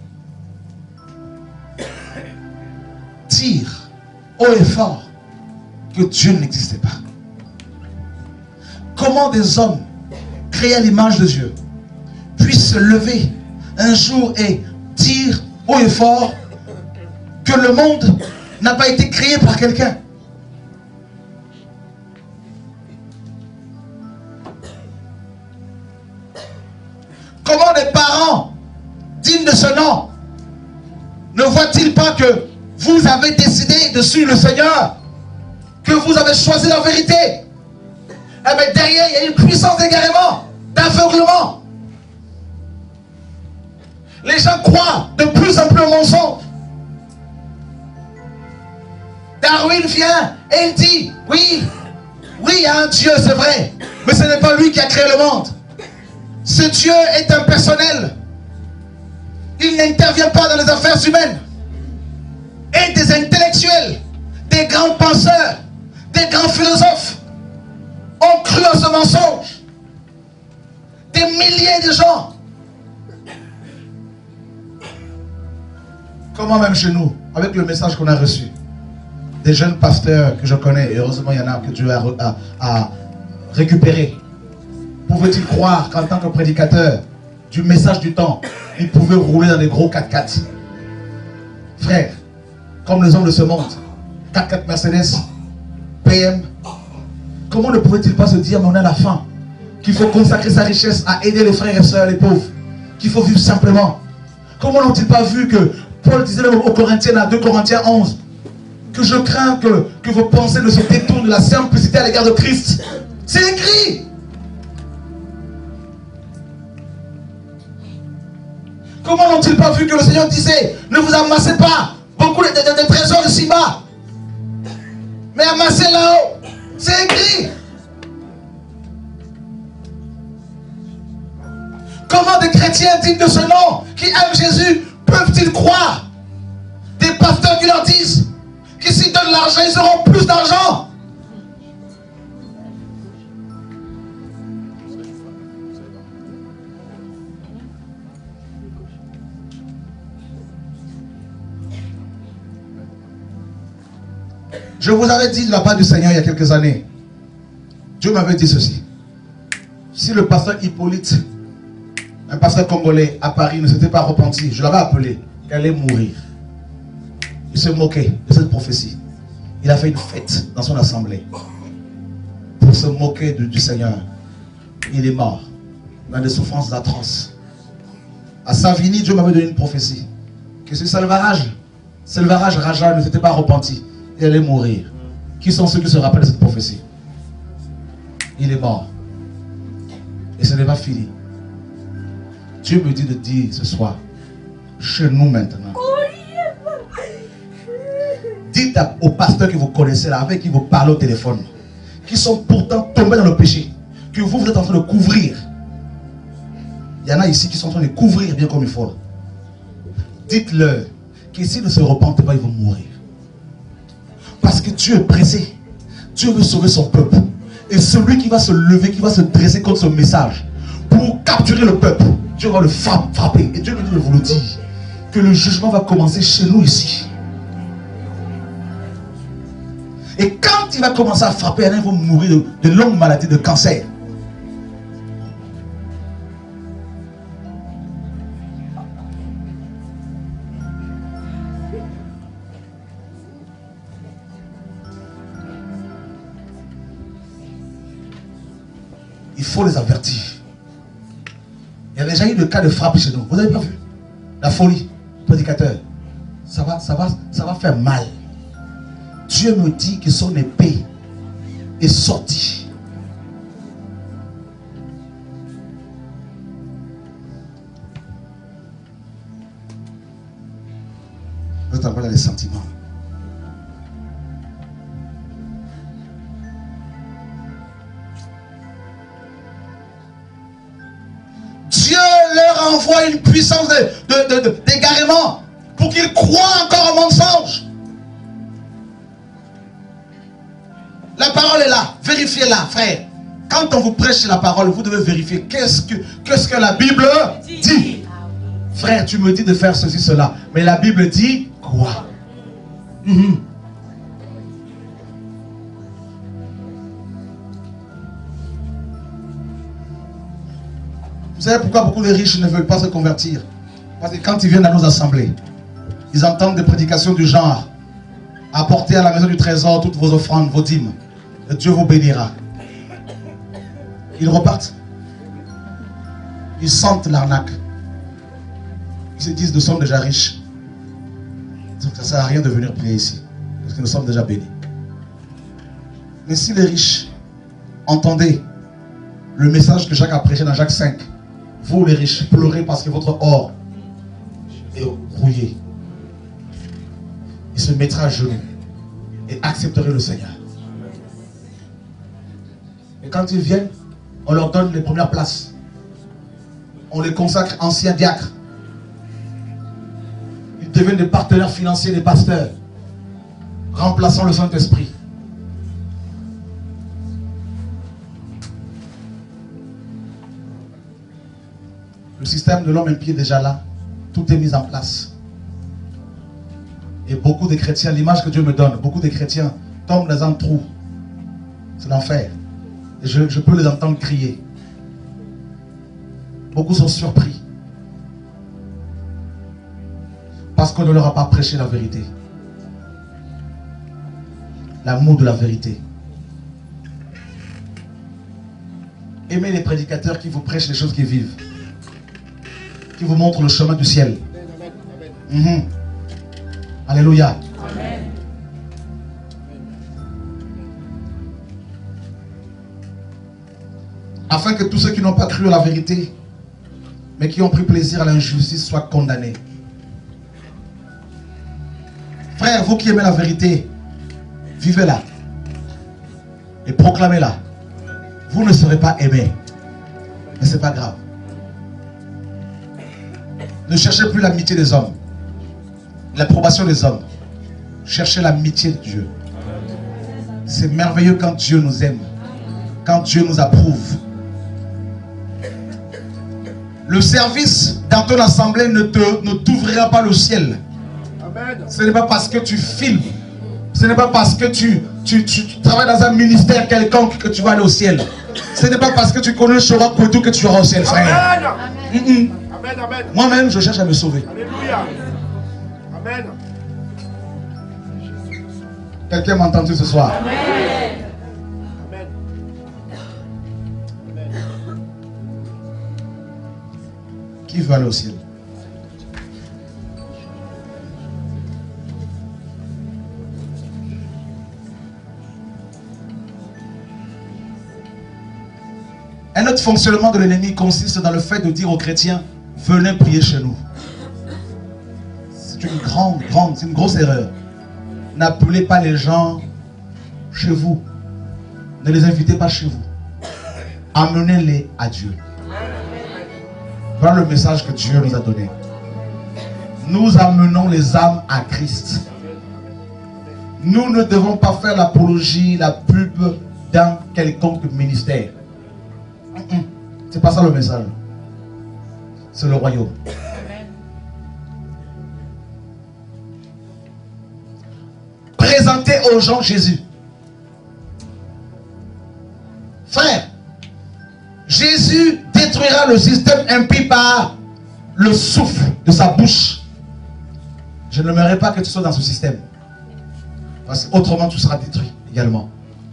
dire haut et fort que Dieu n'existait pas? Comment des hommes créés à l'image de Dieu puissent se lever un jour et dire haut et fort que le monde n'a pas été créé par quelqu'un? Comment des parents dignes de ce nom ne voient-ils pas que vous avez décidé de suivre le Seigneur, que vous avez choisi la vérité? Eh bien derrière, il y a une puissance d'égarement, d'aveuglement. Les gens croient de plus en plus au mensonge. Darwin vient et il dit, oui, il y a un Dieu, c'est vrai, mais ce n'est pas lui qui a créé le monde. Ce Dieu est impersonnel. Il n'intervient pas dans les affaires humaines. Et des intellectuels, des grands penseurs, des grands philosophes ont cru à ce mensonge. Des milliers de gens. Comment même chez nous, avec le message qu'on a reçu, des jeunes pasteurs que je connais, et heureusement il y en a que Dieu a récupéré, pouvait-il croire qu'en tant que prédicateur du message du temps, il pouvait rouler dans des gros 4x4? Frère, comme les hommes de ce monde, 4x4 Mercedes, PM, comment ne pouvait-il pas se dire, mais on est à la fin, qu'il faut consacrer sa richesse à aider les frères et sœurs, les pauvres, qu'il faut vivre simplement? Comment n'ont-ils pas vu que Paul disait aux Corinthiens, à 2 Corinthiens 11, que je crains que vos pensées ne se détournent de la simplicité à l'égard de Christ? C'est écrit. Comment n'ont-ils pas vu que le Seigneur disait, ne vous amassez pas beaucoup de trésors ici-bas, mais amassez là-haut? C'est écrit. Comment des chrétiens dignes de ce nom, qui aiment Jésus, peuvent-ils croire des pasteurs qui leur disent que s'ils donnent l'argent, ils auront plus d'argent? Je vous avais dit de la part du Seigneur il y a quelques années. Dieu m'avait dit ceci. Si le pasteur Hippolyte, un pasteur congolais à Paris, ne s'était pas repenti, je l'avais appelé, il allait mourir. Il se moquait de cette prophétie. Il a fait une fête dans son assemblée pour se moquer du Seigneur. Il est mort dans des souffrances atroces. À Savigny, Dieu m'avait donné une prophétie que ce Salvarage Raja ne s'était pas repenti. Il allait mourir. Qui sont ceux qui se rappellent de cette prophétie? Il est mort. Et ce n'est pas fini. Dieu me dit de dire ce soir, chez nous maintenant, dites aux pasteurs que vous connaissez là, avec qui vous parlez au téléphone, qui sont pourtant tombés dans le péché, que vous êtes en train de couvrir. Il y en a ici qui sont en train de couvrir bien comme il faut. Dites-leur que s'ils ne se repentent pas, ils vont mourir. Parce que Dieu est pressé. Dieu veut sauver son peuple. Et celui qui va se lever, qui va se dresser contre ce message pour capturer le peuple, Dieu va le frapper. Et Dieu me dit de vous le dire, que le jugement va commencer chez nous ici. Et quand il va commencer à frapper, ils vont mourir de longues maladies, de cancer. Il faut les avertir. Il y a déjà eu le cas de frappe chez nous. Vous n'avez pas vu? La folie, prédicateur. Ça va faire mal. Dieu me dit que son épée est sortie. Vous êtes encore dans les sentiments. Dieu leur envoie une puissance d'égarement pour qu'ils Il croit encore au mensonge. La parole est là. Vérifiez-la, frère. Quand on vous prêche la parole, vous devez vérifier qu'est-ce que la Bible dit. Frère, tu me dis de faire ceci, cela. Mais la Bible dit quoi? Vous savez pourquoi beaucoup de riches ne veulent pas se convertir? Parce que quand ils viennent à nos assemblées, ils entendent des prédications du genre: apportez à la maison du trésor toutes vos offrandes, vos dîmes, et Dieu vous bénira. Ils repartent. Ils sentent l'arnaque. Ils se disent: nous sommes déjà riches. Donc ça ne sert à rien de venir prier ici, parce que nous sommes déjà bénis. Mais si les riches entendaient le message que Jacques a prêché dans Jacques 5, vous les riches, pleurez parce que votre or est rouillé, il se mettra à genoux et accepterait le Seigneur. Et quand ils viennent, on leur donne les premières places. On les consacre anciens diacres. Ils deviennent des partenaires financiers des pasteurs, remplaçant le Saint-Esprit. Le système de l'homme impie est déjà là. Tout est mis en place. Et beaucoup de chrétiens, l'image que Dieu me donne, beaucoup de chrétiens tombent dans un trou. C'est l'enfer. Et je peux les entendre crier. Beaucoup sont surpris. Parce qu'on ne leur a pas prêché la vérité. L'amour de la vérité. Aimez les prédicateurs qui vous prêchent les choses qui vivent. Qui vous montrent le chemin du ciel. Alléluia. Amen. Afin que tous ceux qui n'ont pas cru à la vérité, mais qui ont pris plaisir à l'injustice, soient condamnés. Frère, vous qui aimez la vérité, vivez-la et proclamez-la. Vous ne serez pas aimés, mais ce n'est pas grave. Ne cherchez plus l'amitié des hommes, l'approbation des hommes. Cherchez l'amitié de Dieu. C'est merveilleux quand Dieu nous aime, quand Dieu nous approuve. Le service dans ton assemblée ne t'ouvrira pas le ciel. Ce n'est pas parce que tu filmes, ce n'est pas parce que tu travailles dans un ministère quelconque que tu vas aller au ciel. Ce n'est pas parce que tu connais Chora Kouetou que tu iras au ciel, frère. Moi-même, je cherche à me sauver. Alléluia. Amen. Quelqu'un m'a entendu ce soir? Amen. Amen. Amen. Qui veut aller au ciel? Un autre fonctionnement de l'ennemi consiste dans le fait de dire aux chrétiens: venez prier chez nous. C'est une c'est une grosse erreur. N'appelez pas les gens chez vous. Ne les invitez pas chez vous. Amenez-les à Dieu. Voilà le message que Dieu nous a donné. Nous amenons les âmes à Christ. Nous ne devons pas faire l'apologie, la pub dans quelconque ministère. C'est pas ça le message. C'est le royaume. Présentez aux gens Jésus. Frère, Jésus détruira le système impie par le souffle de sa bouche. Je n'aimerais pas que tu sois dans ce système. Parce qu'autrement tu seras détruit également.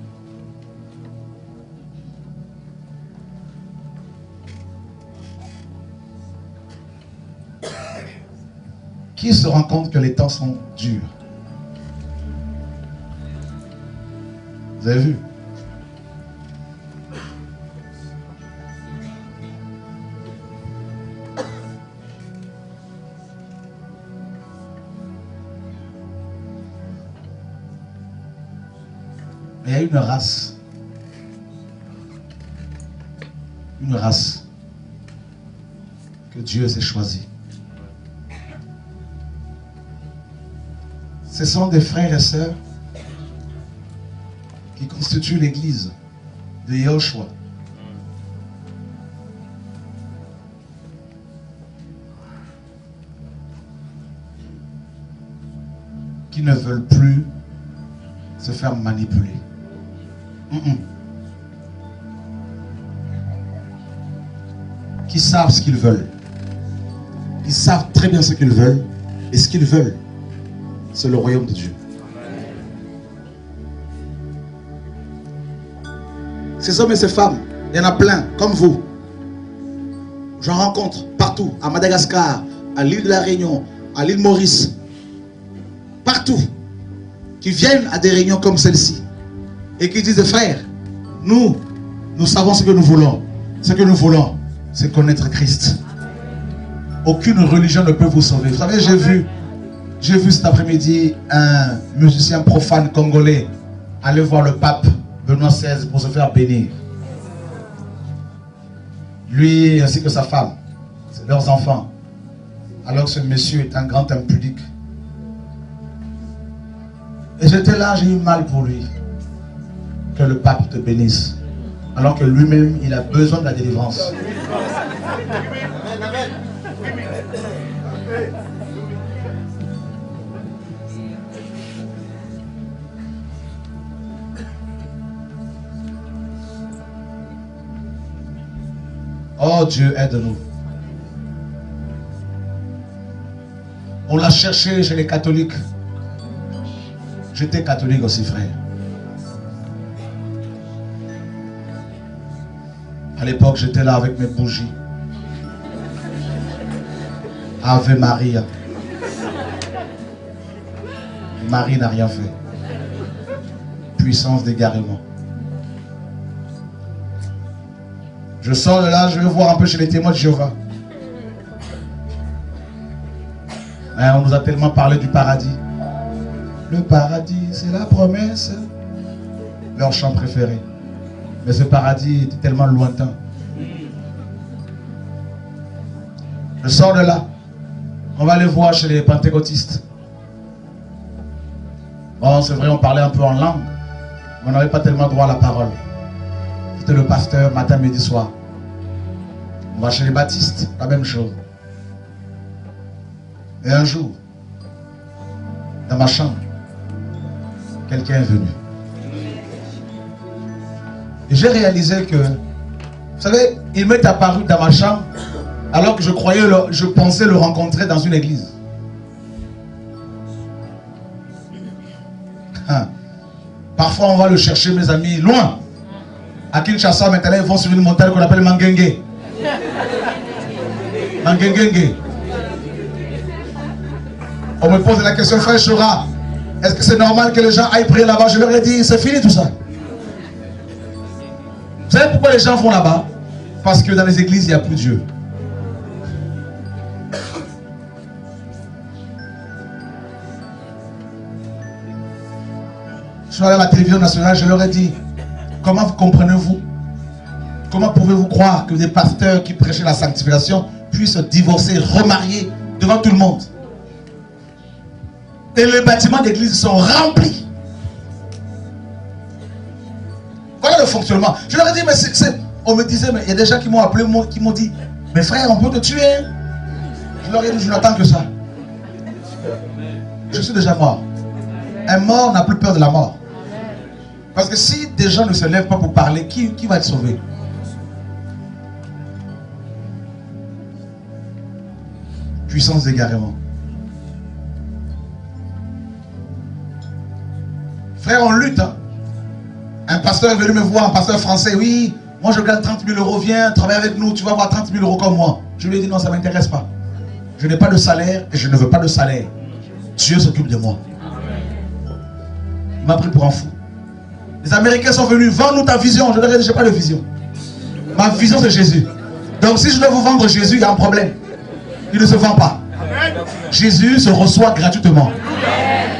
Qui se rend compte que les temps sont durs? Vous avez vu? Il y a une race que Dieu s'est choisie. Ce sont des frères et sœurs qui constituent l'église de Yahushua. Qui ne veulent plus se faire manipuler. Qui savent ce qu'ils veulent. Ils savent très bien ce qu'ils veulent. Et ce qu'ils veulent, c'est le royaume de Dieu. Ces hommes et ces femmes, il y en a plein, comme vous. J'en rencontre partout, à Madagascar, à l'île de la Réunion, à l'île Maurice. Partout, qui viennent à des réunions comme celle-ci et qui disent, frères, nous savons ce que nous voulons. Ce que nous voulons, c'est connaître Christ. Aucune religion ne peut vous sauver. Vous savez, j'ai vu cet après-midi un musicien profane congolais aller voir le pape Benoît XVI pour se faire bénir. Lui ainsi que sa femme, c'est leurs enfants. Alors que ce monsieur est un grand impudique. Et j'étais là, j'ai eu mal pour lui. Que le pape te bénisse. Alors que lui-même, il a besoin de la délivrance. Oh Dieu, aide-nous. On l'a cherché chez les catholiques. J'étais catholique aussi, frère. À l'époque, j'étais là avec mes bougies. Ave Maria. Marie n'a rien fait. Puissance d'égarement. Je sors de là, je vais voir un peu chez les témoins de Jéhovah. On nous a tellement parlé du paradis. Le paradis, c'est la promesse. Leur chant préféré. Mais ce paradis était tellement lointain. Je sors de là. On va aller voir chez les pentecôtistes. Bon, c'est vrai, on parlait un peu en langue. Mais on n'avait pas tellement droit à la parole. C'était le pasteur matin, midi, soir. On va chez les baptistes, la même chose. Et un jour, dans ma chambre, quelqu'un est venu. Et j'ai réalisé que, vous savez, il m'est apparu dans ma chambre alors que je pensais le rencontrer dans une église. Parfois, on va le chercher, mes amis, loin. À Kinshasa, maintenant, ils vont sur une montagne qu'on appelle Mangenge. Mangenge. On me pose la question, frère Chora, est-ce que c'est normal que les gens aillent prier là-bas? Je leur ai dit, c'est fini tout ça. Vous savez pourquoi les gens vont là-bas? Parce que dans les églises, il n'y a plus Dieu. Je suis allé à la télévision nationale, je leur ai dit, comment vous comprenez-vous? Comment pouvez-vous croire que des pasteurs qui prêchaient la sanctification puissent divorcer, remarier devant tout le monde? Et les bâtiments d'église sont remplis. Voilà le fonctionnement. Je leur ai dit, mais on me disait, mais il y a des gens qui m'ont appelé, qui m'ont dit, mais frère, on peut te tuer. Je leur ai dit, je n'attends que ça. Je suis déjà mort. Un mort n'a plus peur de la mort. Parce que si des gens ne se lèvent pas pour parler, qui va être sauvé? Puissance d'égarement. Frère, on lutte. Hein? Un pasteur est venu me voir, un pasteur français. Oui, moi je gagne 30 000 €. Viens, travaille avec nous. Tu vas avoir 30 000 € comme moi. Je lui ai dit non, ça ne m'intéresse pas. Je n'ai pas de salaire et je ne veux pas de salaire. Dieu s'occupe de moi. Il m'a pris pour un fou. Les Américains sont venus. Vends-nous ta vision. Je leur ai dit, je n'ai pas de vision. Ma vision, c'est Jésus. Donc si je dois vous vendre Jésus, il y a un problème. Il ne se vend pas. Amen. Jésus se reçoit gratuitement. Amen.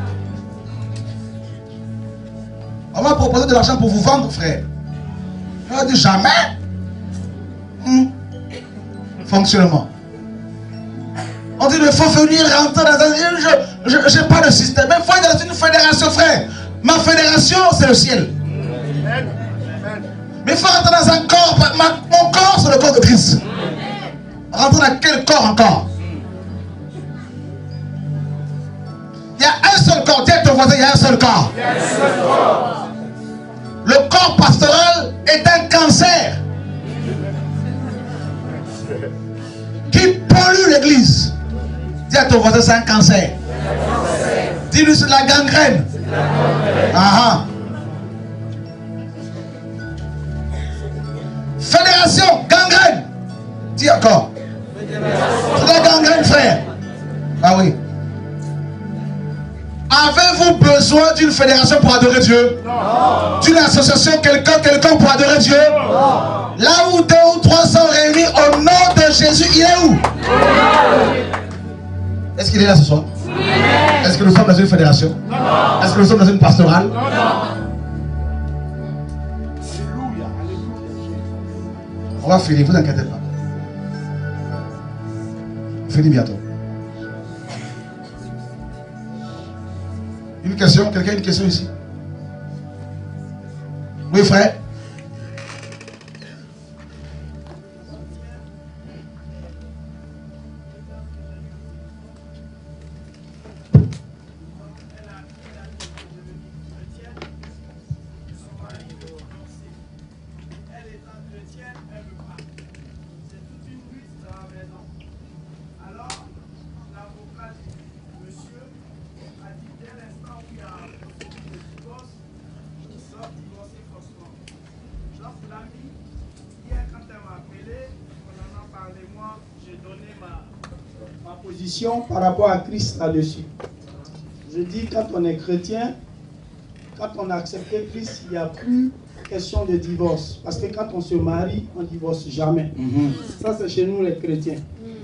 On m'a proposé de l'argent pour vous vendre, frère. Je ai dit jamais. Fonctionnement. On dit qu'il faut venir rentrer dans un... Je n'ai pas de système. Mais il faut être dans une fédération, frère. Ma fédération, c'est le ciel. Mais il faut rentrer dans un corps. Mon corps, c'est le corps de Christ. Rentrer dans quel corps encore? Il y a un seul corps. Dis à ton voisin, il y a un seul corps. Le corps pastoral est un cancer qui pollue l'église. Dis à ton voisin, c'est un cancer. Dis-lui, c'est de la gangrène. Fédération, gangrène. Dis encore. C'est de la gangrène, frère. Ah oui. Avez-vous besoin d'une fédération pour adorer Dieu? D'une association, quelqu'un pour adorer Dieu? Là où 2 ou 3 sont réunis au nom de Jésus, il est où? Est-ce qu'il est là ce soir? Est-ce que nous sommes dans une fédération? Est-ce que nous sommes dans une pastorale? On va finir, vous inquiétez pas. On finit bientôt. Une question? Quelqu'un a une question ici? Oui, frère? Par rapport à Christ là-dessus. Je dis, quand on est chrétien, quand on a accepté Christ, il n'y a plus question de divorce. Parce que quand on se marie, on ne divorce jamais. Ça, c'est chez nous les chrétiens.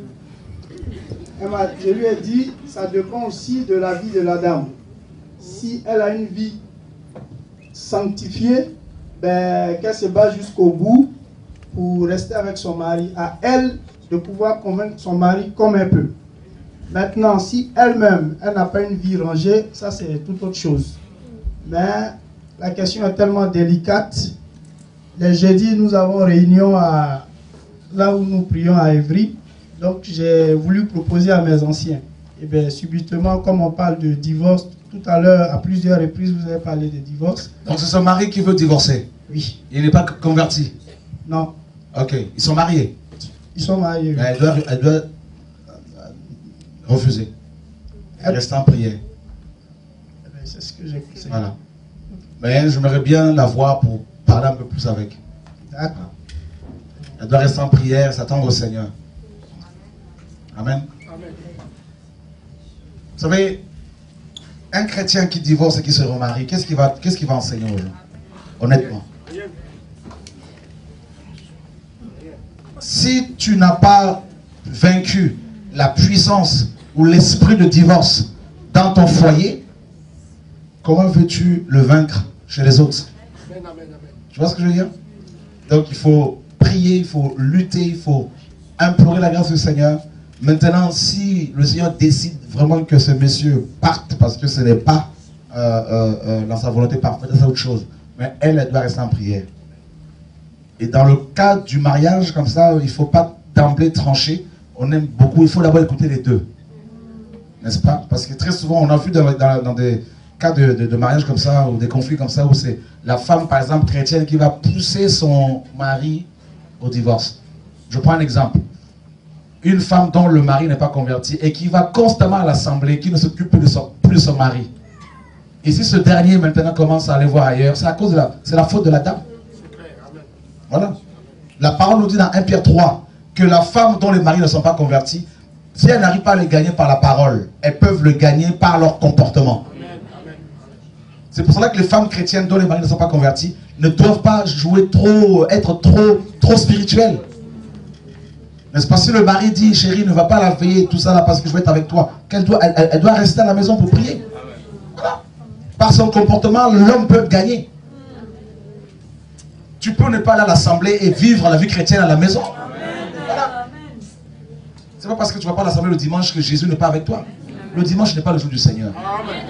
Je lui ai dit, ça dépend aussi de la vie de la dame. Si elle a une vie sanctifiée, ben, qu'elle se bat jusqu'au bout pour rester avec son mari. À elle de pouvoir convaincre son mari comme elle peut. Maintenant, si elle-même, elle n'a pas une vie rangée, ça c'est toute autre chose. Mais la question est tellement délicate. Les jeudis, nous avons réunion là où nous prions à Évry. Donc j'ai voulu proposer à mes anciens. Et bien subitement, comme on parle de divorce, tout à l'heure, à plusieurs reprises, vous avez parlé de divorce. Donc c'est son mari qui veut divorcer? Oui. Il n'est pas converti? Non. Ok. Ils sont mariés? Ils sont mariés. Oui. Elle doit refuser. Reste en prière. C'est ce que j'ai conseillé. Voilà. Mais j'aimerais bien la voir pour parler un peu plus avec. D'accord. Elle doit rester en prière, s'attendre au Seigneur. Amen. Amen. Vous savez, un chrétien qui divorce et qui se remarie, qu'est-ce qu'il va enseigner aux gens? Honnêtement. Si tu n'as pas vaincu la puissance ou l'esprit de divorce dans ton foyer, comment veux-tu le vaincre chez les autres? Tu vois ce que je veux dire? Donc il faut prier, il faut lutter, il faut implorer la grâce du Seigneur. Maintenant, si le Seigneur décide vraiment que ce monsieur parte, parce que ce n'est pas dans sa volonté parfaite, c'est autre chose. Mais elle doit rester en prière. Et dans le cas du mariage, comme ça, il ne faut pas d'emblée trancher. On aime beaucoup, il faut d'abord écouter les deux. N'est-ce pas? Parce que très souvent, on a vu dans des cas de mariage comme ça, ou des conflits comme ça, où c'est la femme, par exemple, chrétienne, qui va pousser son mari au divorce. Je prends un exemple. Une femme dont le mari n'est pas converti et qui va constamment à l'assemblée, qui ne s'occupe plus de son mari. Et si ce dernier maintenant commence à aller voir ailleurs, c'est à cause de la faute de la dame. Voilà. La parole nous dit dans 1 Pierre 3 que la femme dont les maris ne sont pas convertis, si elles n'arrivent pas à le gagner par la parole, elles peuvent le gagner par leur comportement. C'est pour cela que les femmes chrétiennes dont les maris ne sont pas convertis ne doivent pas jouer être trop spirituelles. N'est-ce pas? Si le mari dit, chérie, ne va pas la veiller, tout ça là, parce que je vais être avec toi, elle doit rester à la maison pour prier. Voilà. Par son comportement, l'homme peut gagner. Tu peux ne pas aller à l'assemblée et vivre la vie chrétienne à la maison. Voilà. C'est pas parce que tu vas pas à l'assemblée le dimanche que Jésus n'est pas avec toi. Le dimanche n'est pas le jour du Seigneur. Amen.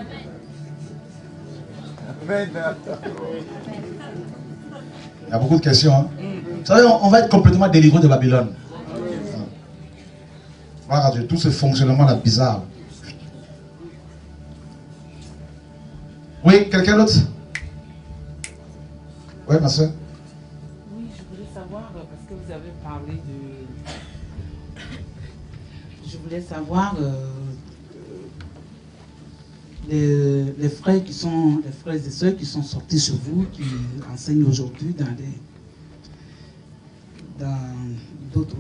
Il y a beaucoup de questions. Hein? Vous savez, on va être complètement délivré de Babylone. Voilà, tout ce fonctionnement là bizarre. Oui, quelqu'un d'autre? Oui, ma soeur. Oui, je voulais savoir, parce que vous avez parlé de... Je voulais savoir les frères qui sont, les frères et sœurs qui sont sortis chez vous, qui enseignent aujourd'hui dans d'autres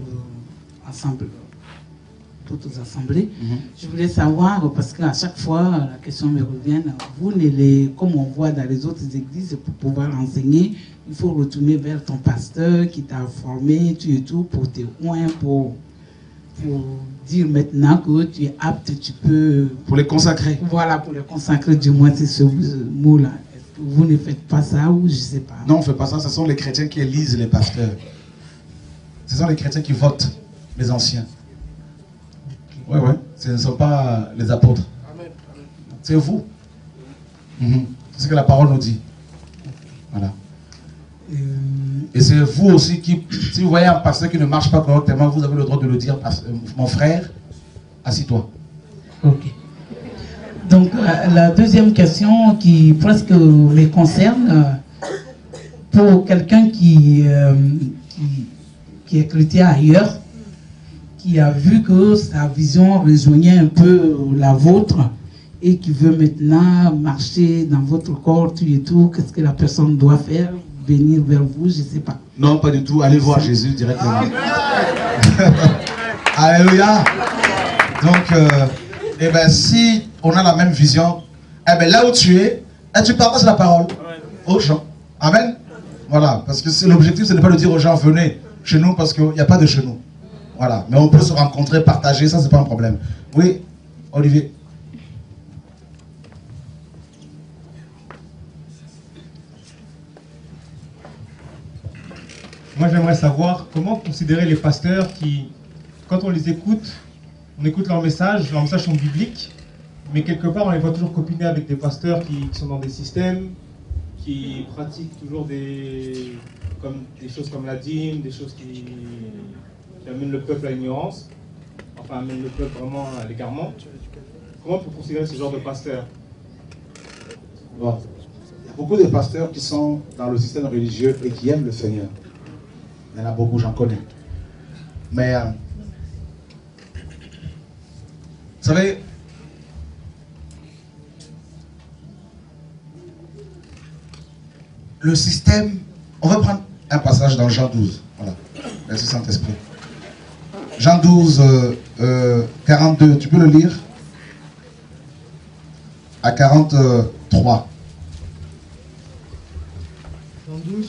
assemblées. Je voulais savoir, parce qu'à chaque fois, la question me revient, vous, comme on voit dans les autres églises, pour pouvoir enseigner, il faut retourner vers ton pasteur qui t'a formé, tu et tout, pour tes oins, pour dire maintenant que tu es apte, tu peux... Pour les consacrer. Voilà, pour les consacrer, du moins, c'est ce mot-là. Est-ce que vous ne faites pas ça ou je ne sais pas? Non, on ne fait pas ça. Ce sont les chrétiens qui élisent les pasteurs. Ce sont les chrétiens qui votent les anciens. Oui, oui. Ce ne sont pas les apôtres. C'est vous. C'est ce que la parole nous dit. Voilà. Et c'est vous aussi qui, si vous voyez un pasteur qui ne marche pas correctement, vous avez le droit de le dire, mon frère, assis-toi. Ok. Donc, la deuxième question qui presque les concerne, pour quelqu'un qui est chrétien ailleurs, qui a vu que sa vision rejoignait un peu la vôtre et qui veut maintenant marcher dans votre corps, tout et tout, qu'est-ce que la personne doit faire? Venir vers vous, je ne sais pas. Non, pas du tout. Allez voir Jésus directement. Alléluia. Donc, si on a la même vision, là où tu es, tu partages la parole aux gens. Amen. Voilà, parce que l'objectif, ce n'est pas de dire aux gens, venez chez nous, parce qu'il n'y a pas de chez nous. Voilà, mais on peut se rencontrer, partager, ça, c'est pas un problème. Oui, Olivier. Moi, j'aimerais savoir comment considérer les pasteurs qui, quand on les écoute, on écoute leurs messages sont bibliques, mais quelque part, on les voit toujours copiner avec des pasteurs qui sont dans des systèmes, qui pratiquent toujours des choses comme la dîme, des choses qui amènent le peuple à l'ignorance, enfin amènent le peuple vraiment à l'égarement. Comment on peut considérer ce genre de pasteurs? Bon. Il y a beaucoup de pasteurs qui sont dans le système religieux et qui aiment le Seigneur. Il y en a beaucoup, j'en connais. Mais, vous savez, le système, on va prendre un passage dans Jean 12. Voilà, merci Saint-Esprit. Jean 12, 42, tu peux le lire? À 43. Jean 12.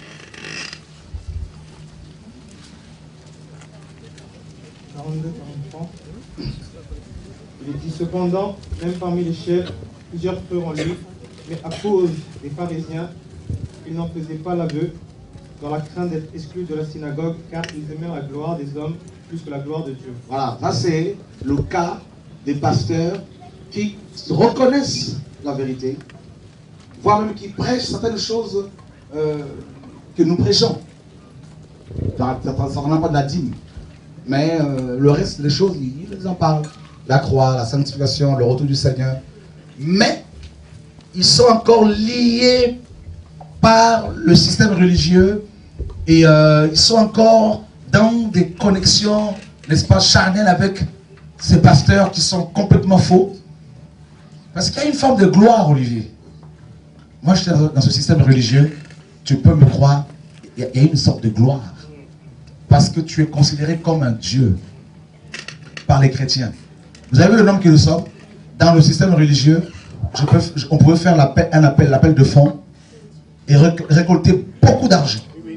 Il est dit cependant, même parmi les chefs, plusieurs crurent en lui, mais à cause des pharisiens, ils n'en faisaient pas l'aveu, dans la crainte d'être exclus de la synagogue, car ils aimaient la gloire des hommes plus que la gloire de Dieu. Voilà, ça c'est le cas des pasteurs qui reconnaissent la vérité, voire même qui prêchent certaines choses que nous prêchons. Ça ne pas de la dîme, mais le reste des choses, ils en parlent. La croix, la sanctification, le retour du Seigneur. Mais ils sont encore liés par le système religieux et ils sont encore dans des connexions, n'est-ce pas, charnelles avec ces pasteurs qui sont complètement faux. Parce qu'il y a une forme de gloire, Olivier. Moi, j'étais dans ce système religieux, tu peux me croire, il y a une sorte de gloire. Parce que tu es considéré comme un Dieu par les chrétiens. Vous avez vu le nombre que nous sommes? Dans le système religieux, on pouvait faire l'appel de fonds et récolter beaucoup d'argent.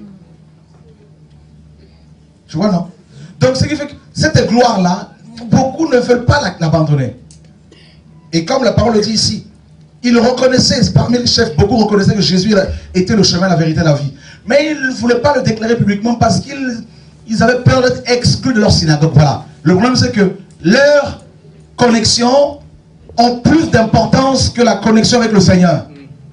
Tu vois, non? Donc, ce qui fait que cette gloire-là, beaucoup ne veulent pas l'abandonner. Et comme la parole le dit ici, ils reconnaissaient, parmi les chefs, beaucoup reconnaissaient que Jésus était le chemin, la vérité, la vie. Mais ils ne voulaient pas le déclarer publiquement parce qu'ils ils avaient peur d'être exclus de leur synagogue. Voilà. Le problème, c'est que leurs connexions ont plus d'importance que la connexion avec le Seigneur.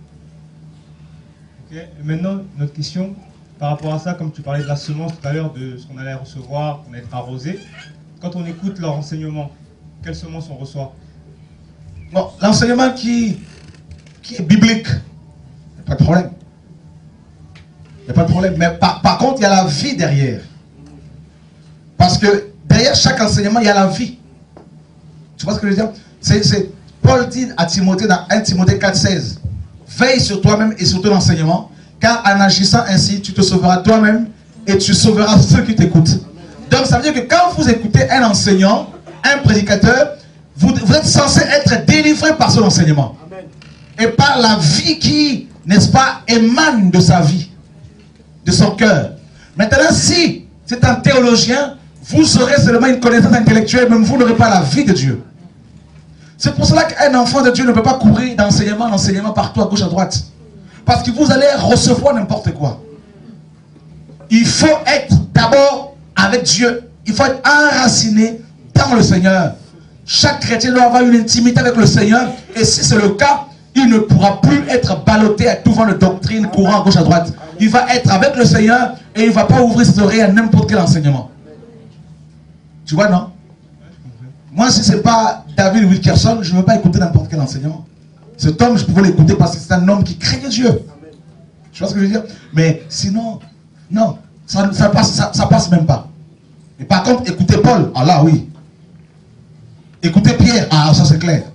Ok. Et maintenant, notre question, par rapport à ça, comme tu parlais de la semence tout à l'heure, de ce qu'on allait recevoir, qu'on allait être arrosé, quand on écoute leur enseignement, quelle semence on reçoit? Bon, l'enseignement qui est biblique, il n'y a pas de problème. Il n'y a pas de problème. Mais par contre, il y a la vie derrière. Parce que derrière chaque enseignement, il y a la vie. Tu vois ce que je veux dire? Paul dit à Timothée dans 1 Timothée 4,16, veille sur toi-même et sur ton enseignement, car en agissant ainsi, tu te sauveras toi-même et tu sauveras ceux qui t'écoutent. Donc ça veut dire que quand vous écoutez un enseignant, un prédicateur, vous êtes censé être délivré par son enseignement. Amen. Et par la vie qui, n'est-ce pas, émane de sa vie, de son cœur. Maintenant, si c'est un théologien, vous aurez seulement une connaissance intellectuelle, mais vous n'aurez pas la vie de Dieu. C'est pour cela qu'un enfant de Dieu ne peut pas courir d'enseignement en enseignement partout à gauche à droite. Parce que vous allez recevoir n'importe quoi. Il faut être d'abord avec Dieu. Il faut être enraciné dans le Seigneur. Chaque chrétien doit avoir une intimité avec le Seigneur. Et si c'est le cas, il ne pourra plus être ballotté à tout vent de doctrine courant à gauche à droite. Il va être avec le Seigneur et il ne va pas ouvrir ses oreilles à n'importe quel enseignement. Tu vois, non? Moi, si ce n'est pas David Wilkerson, je ne veux pas écouter n'importe quel enseignement. Cet homme, je pouvais l'écouter parce que c'est un homme qui craignait Dieu. Tu vois ce que je veux dire? Mais sinon, non, ça passe même pas. Et par contre, écoutez Paul, ah là oui. Écoutez Pierre, ah ça c'est clair.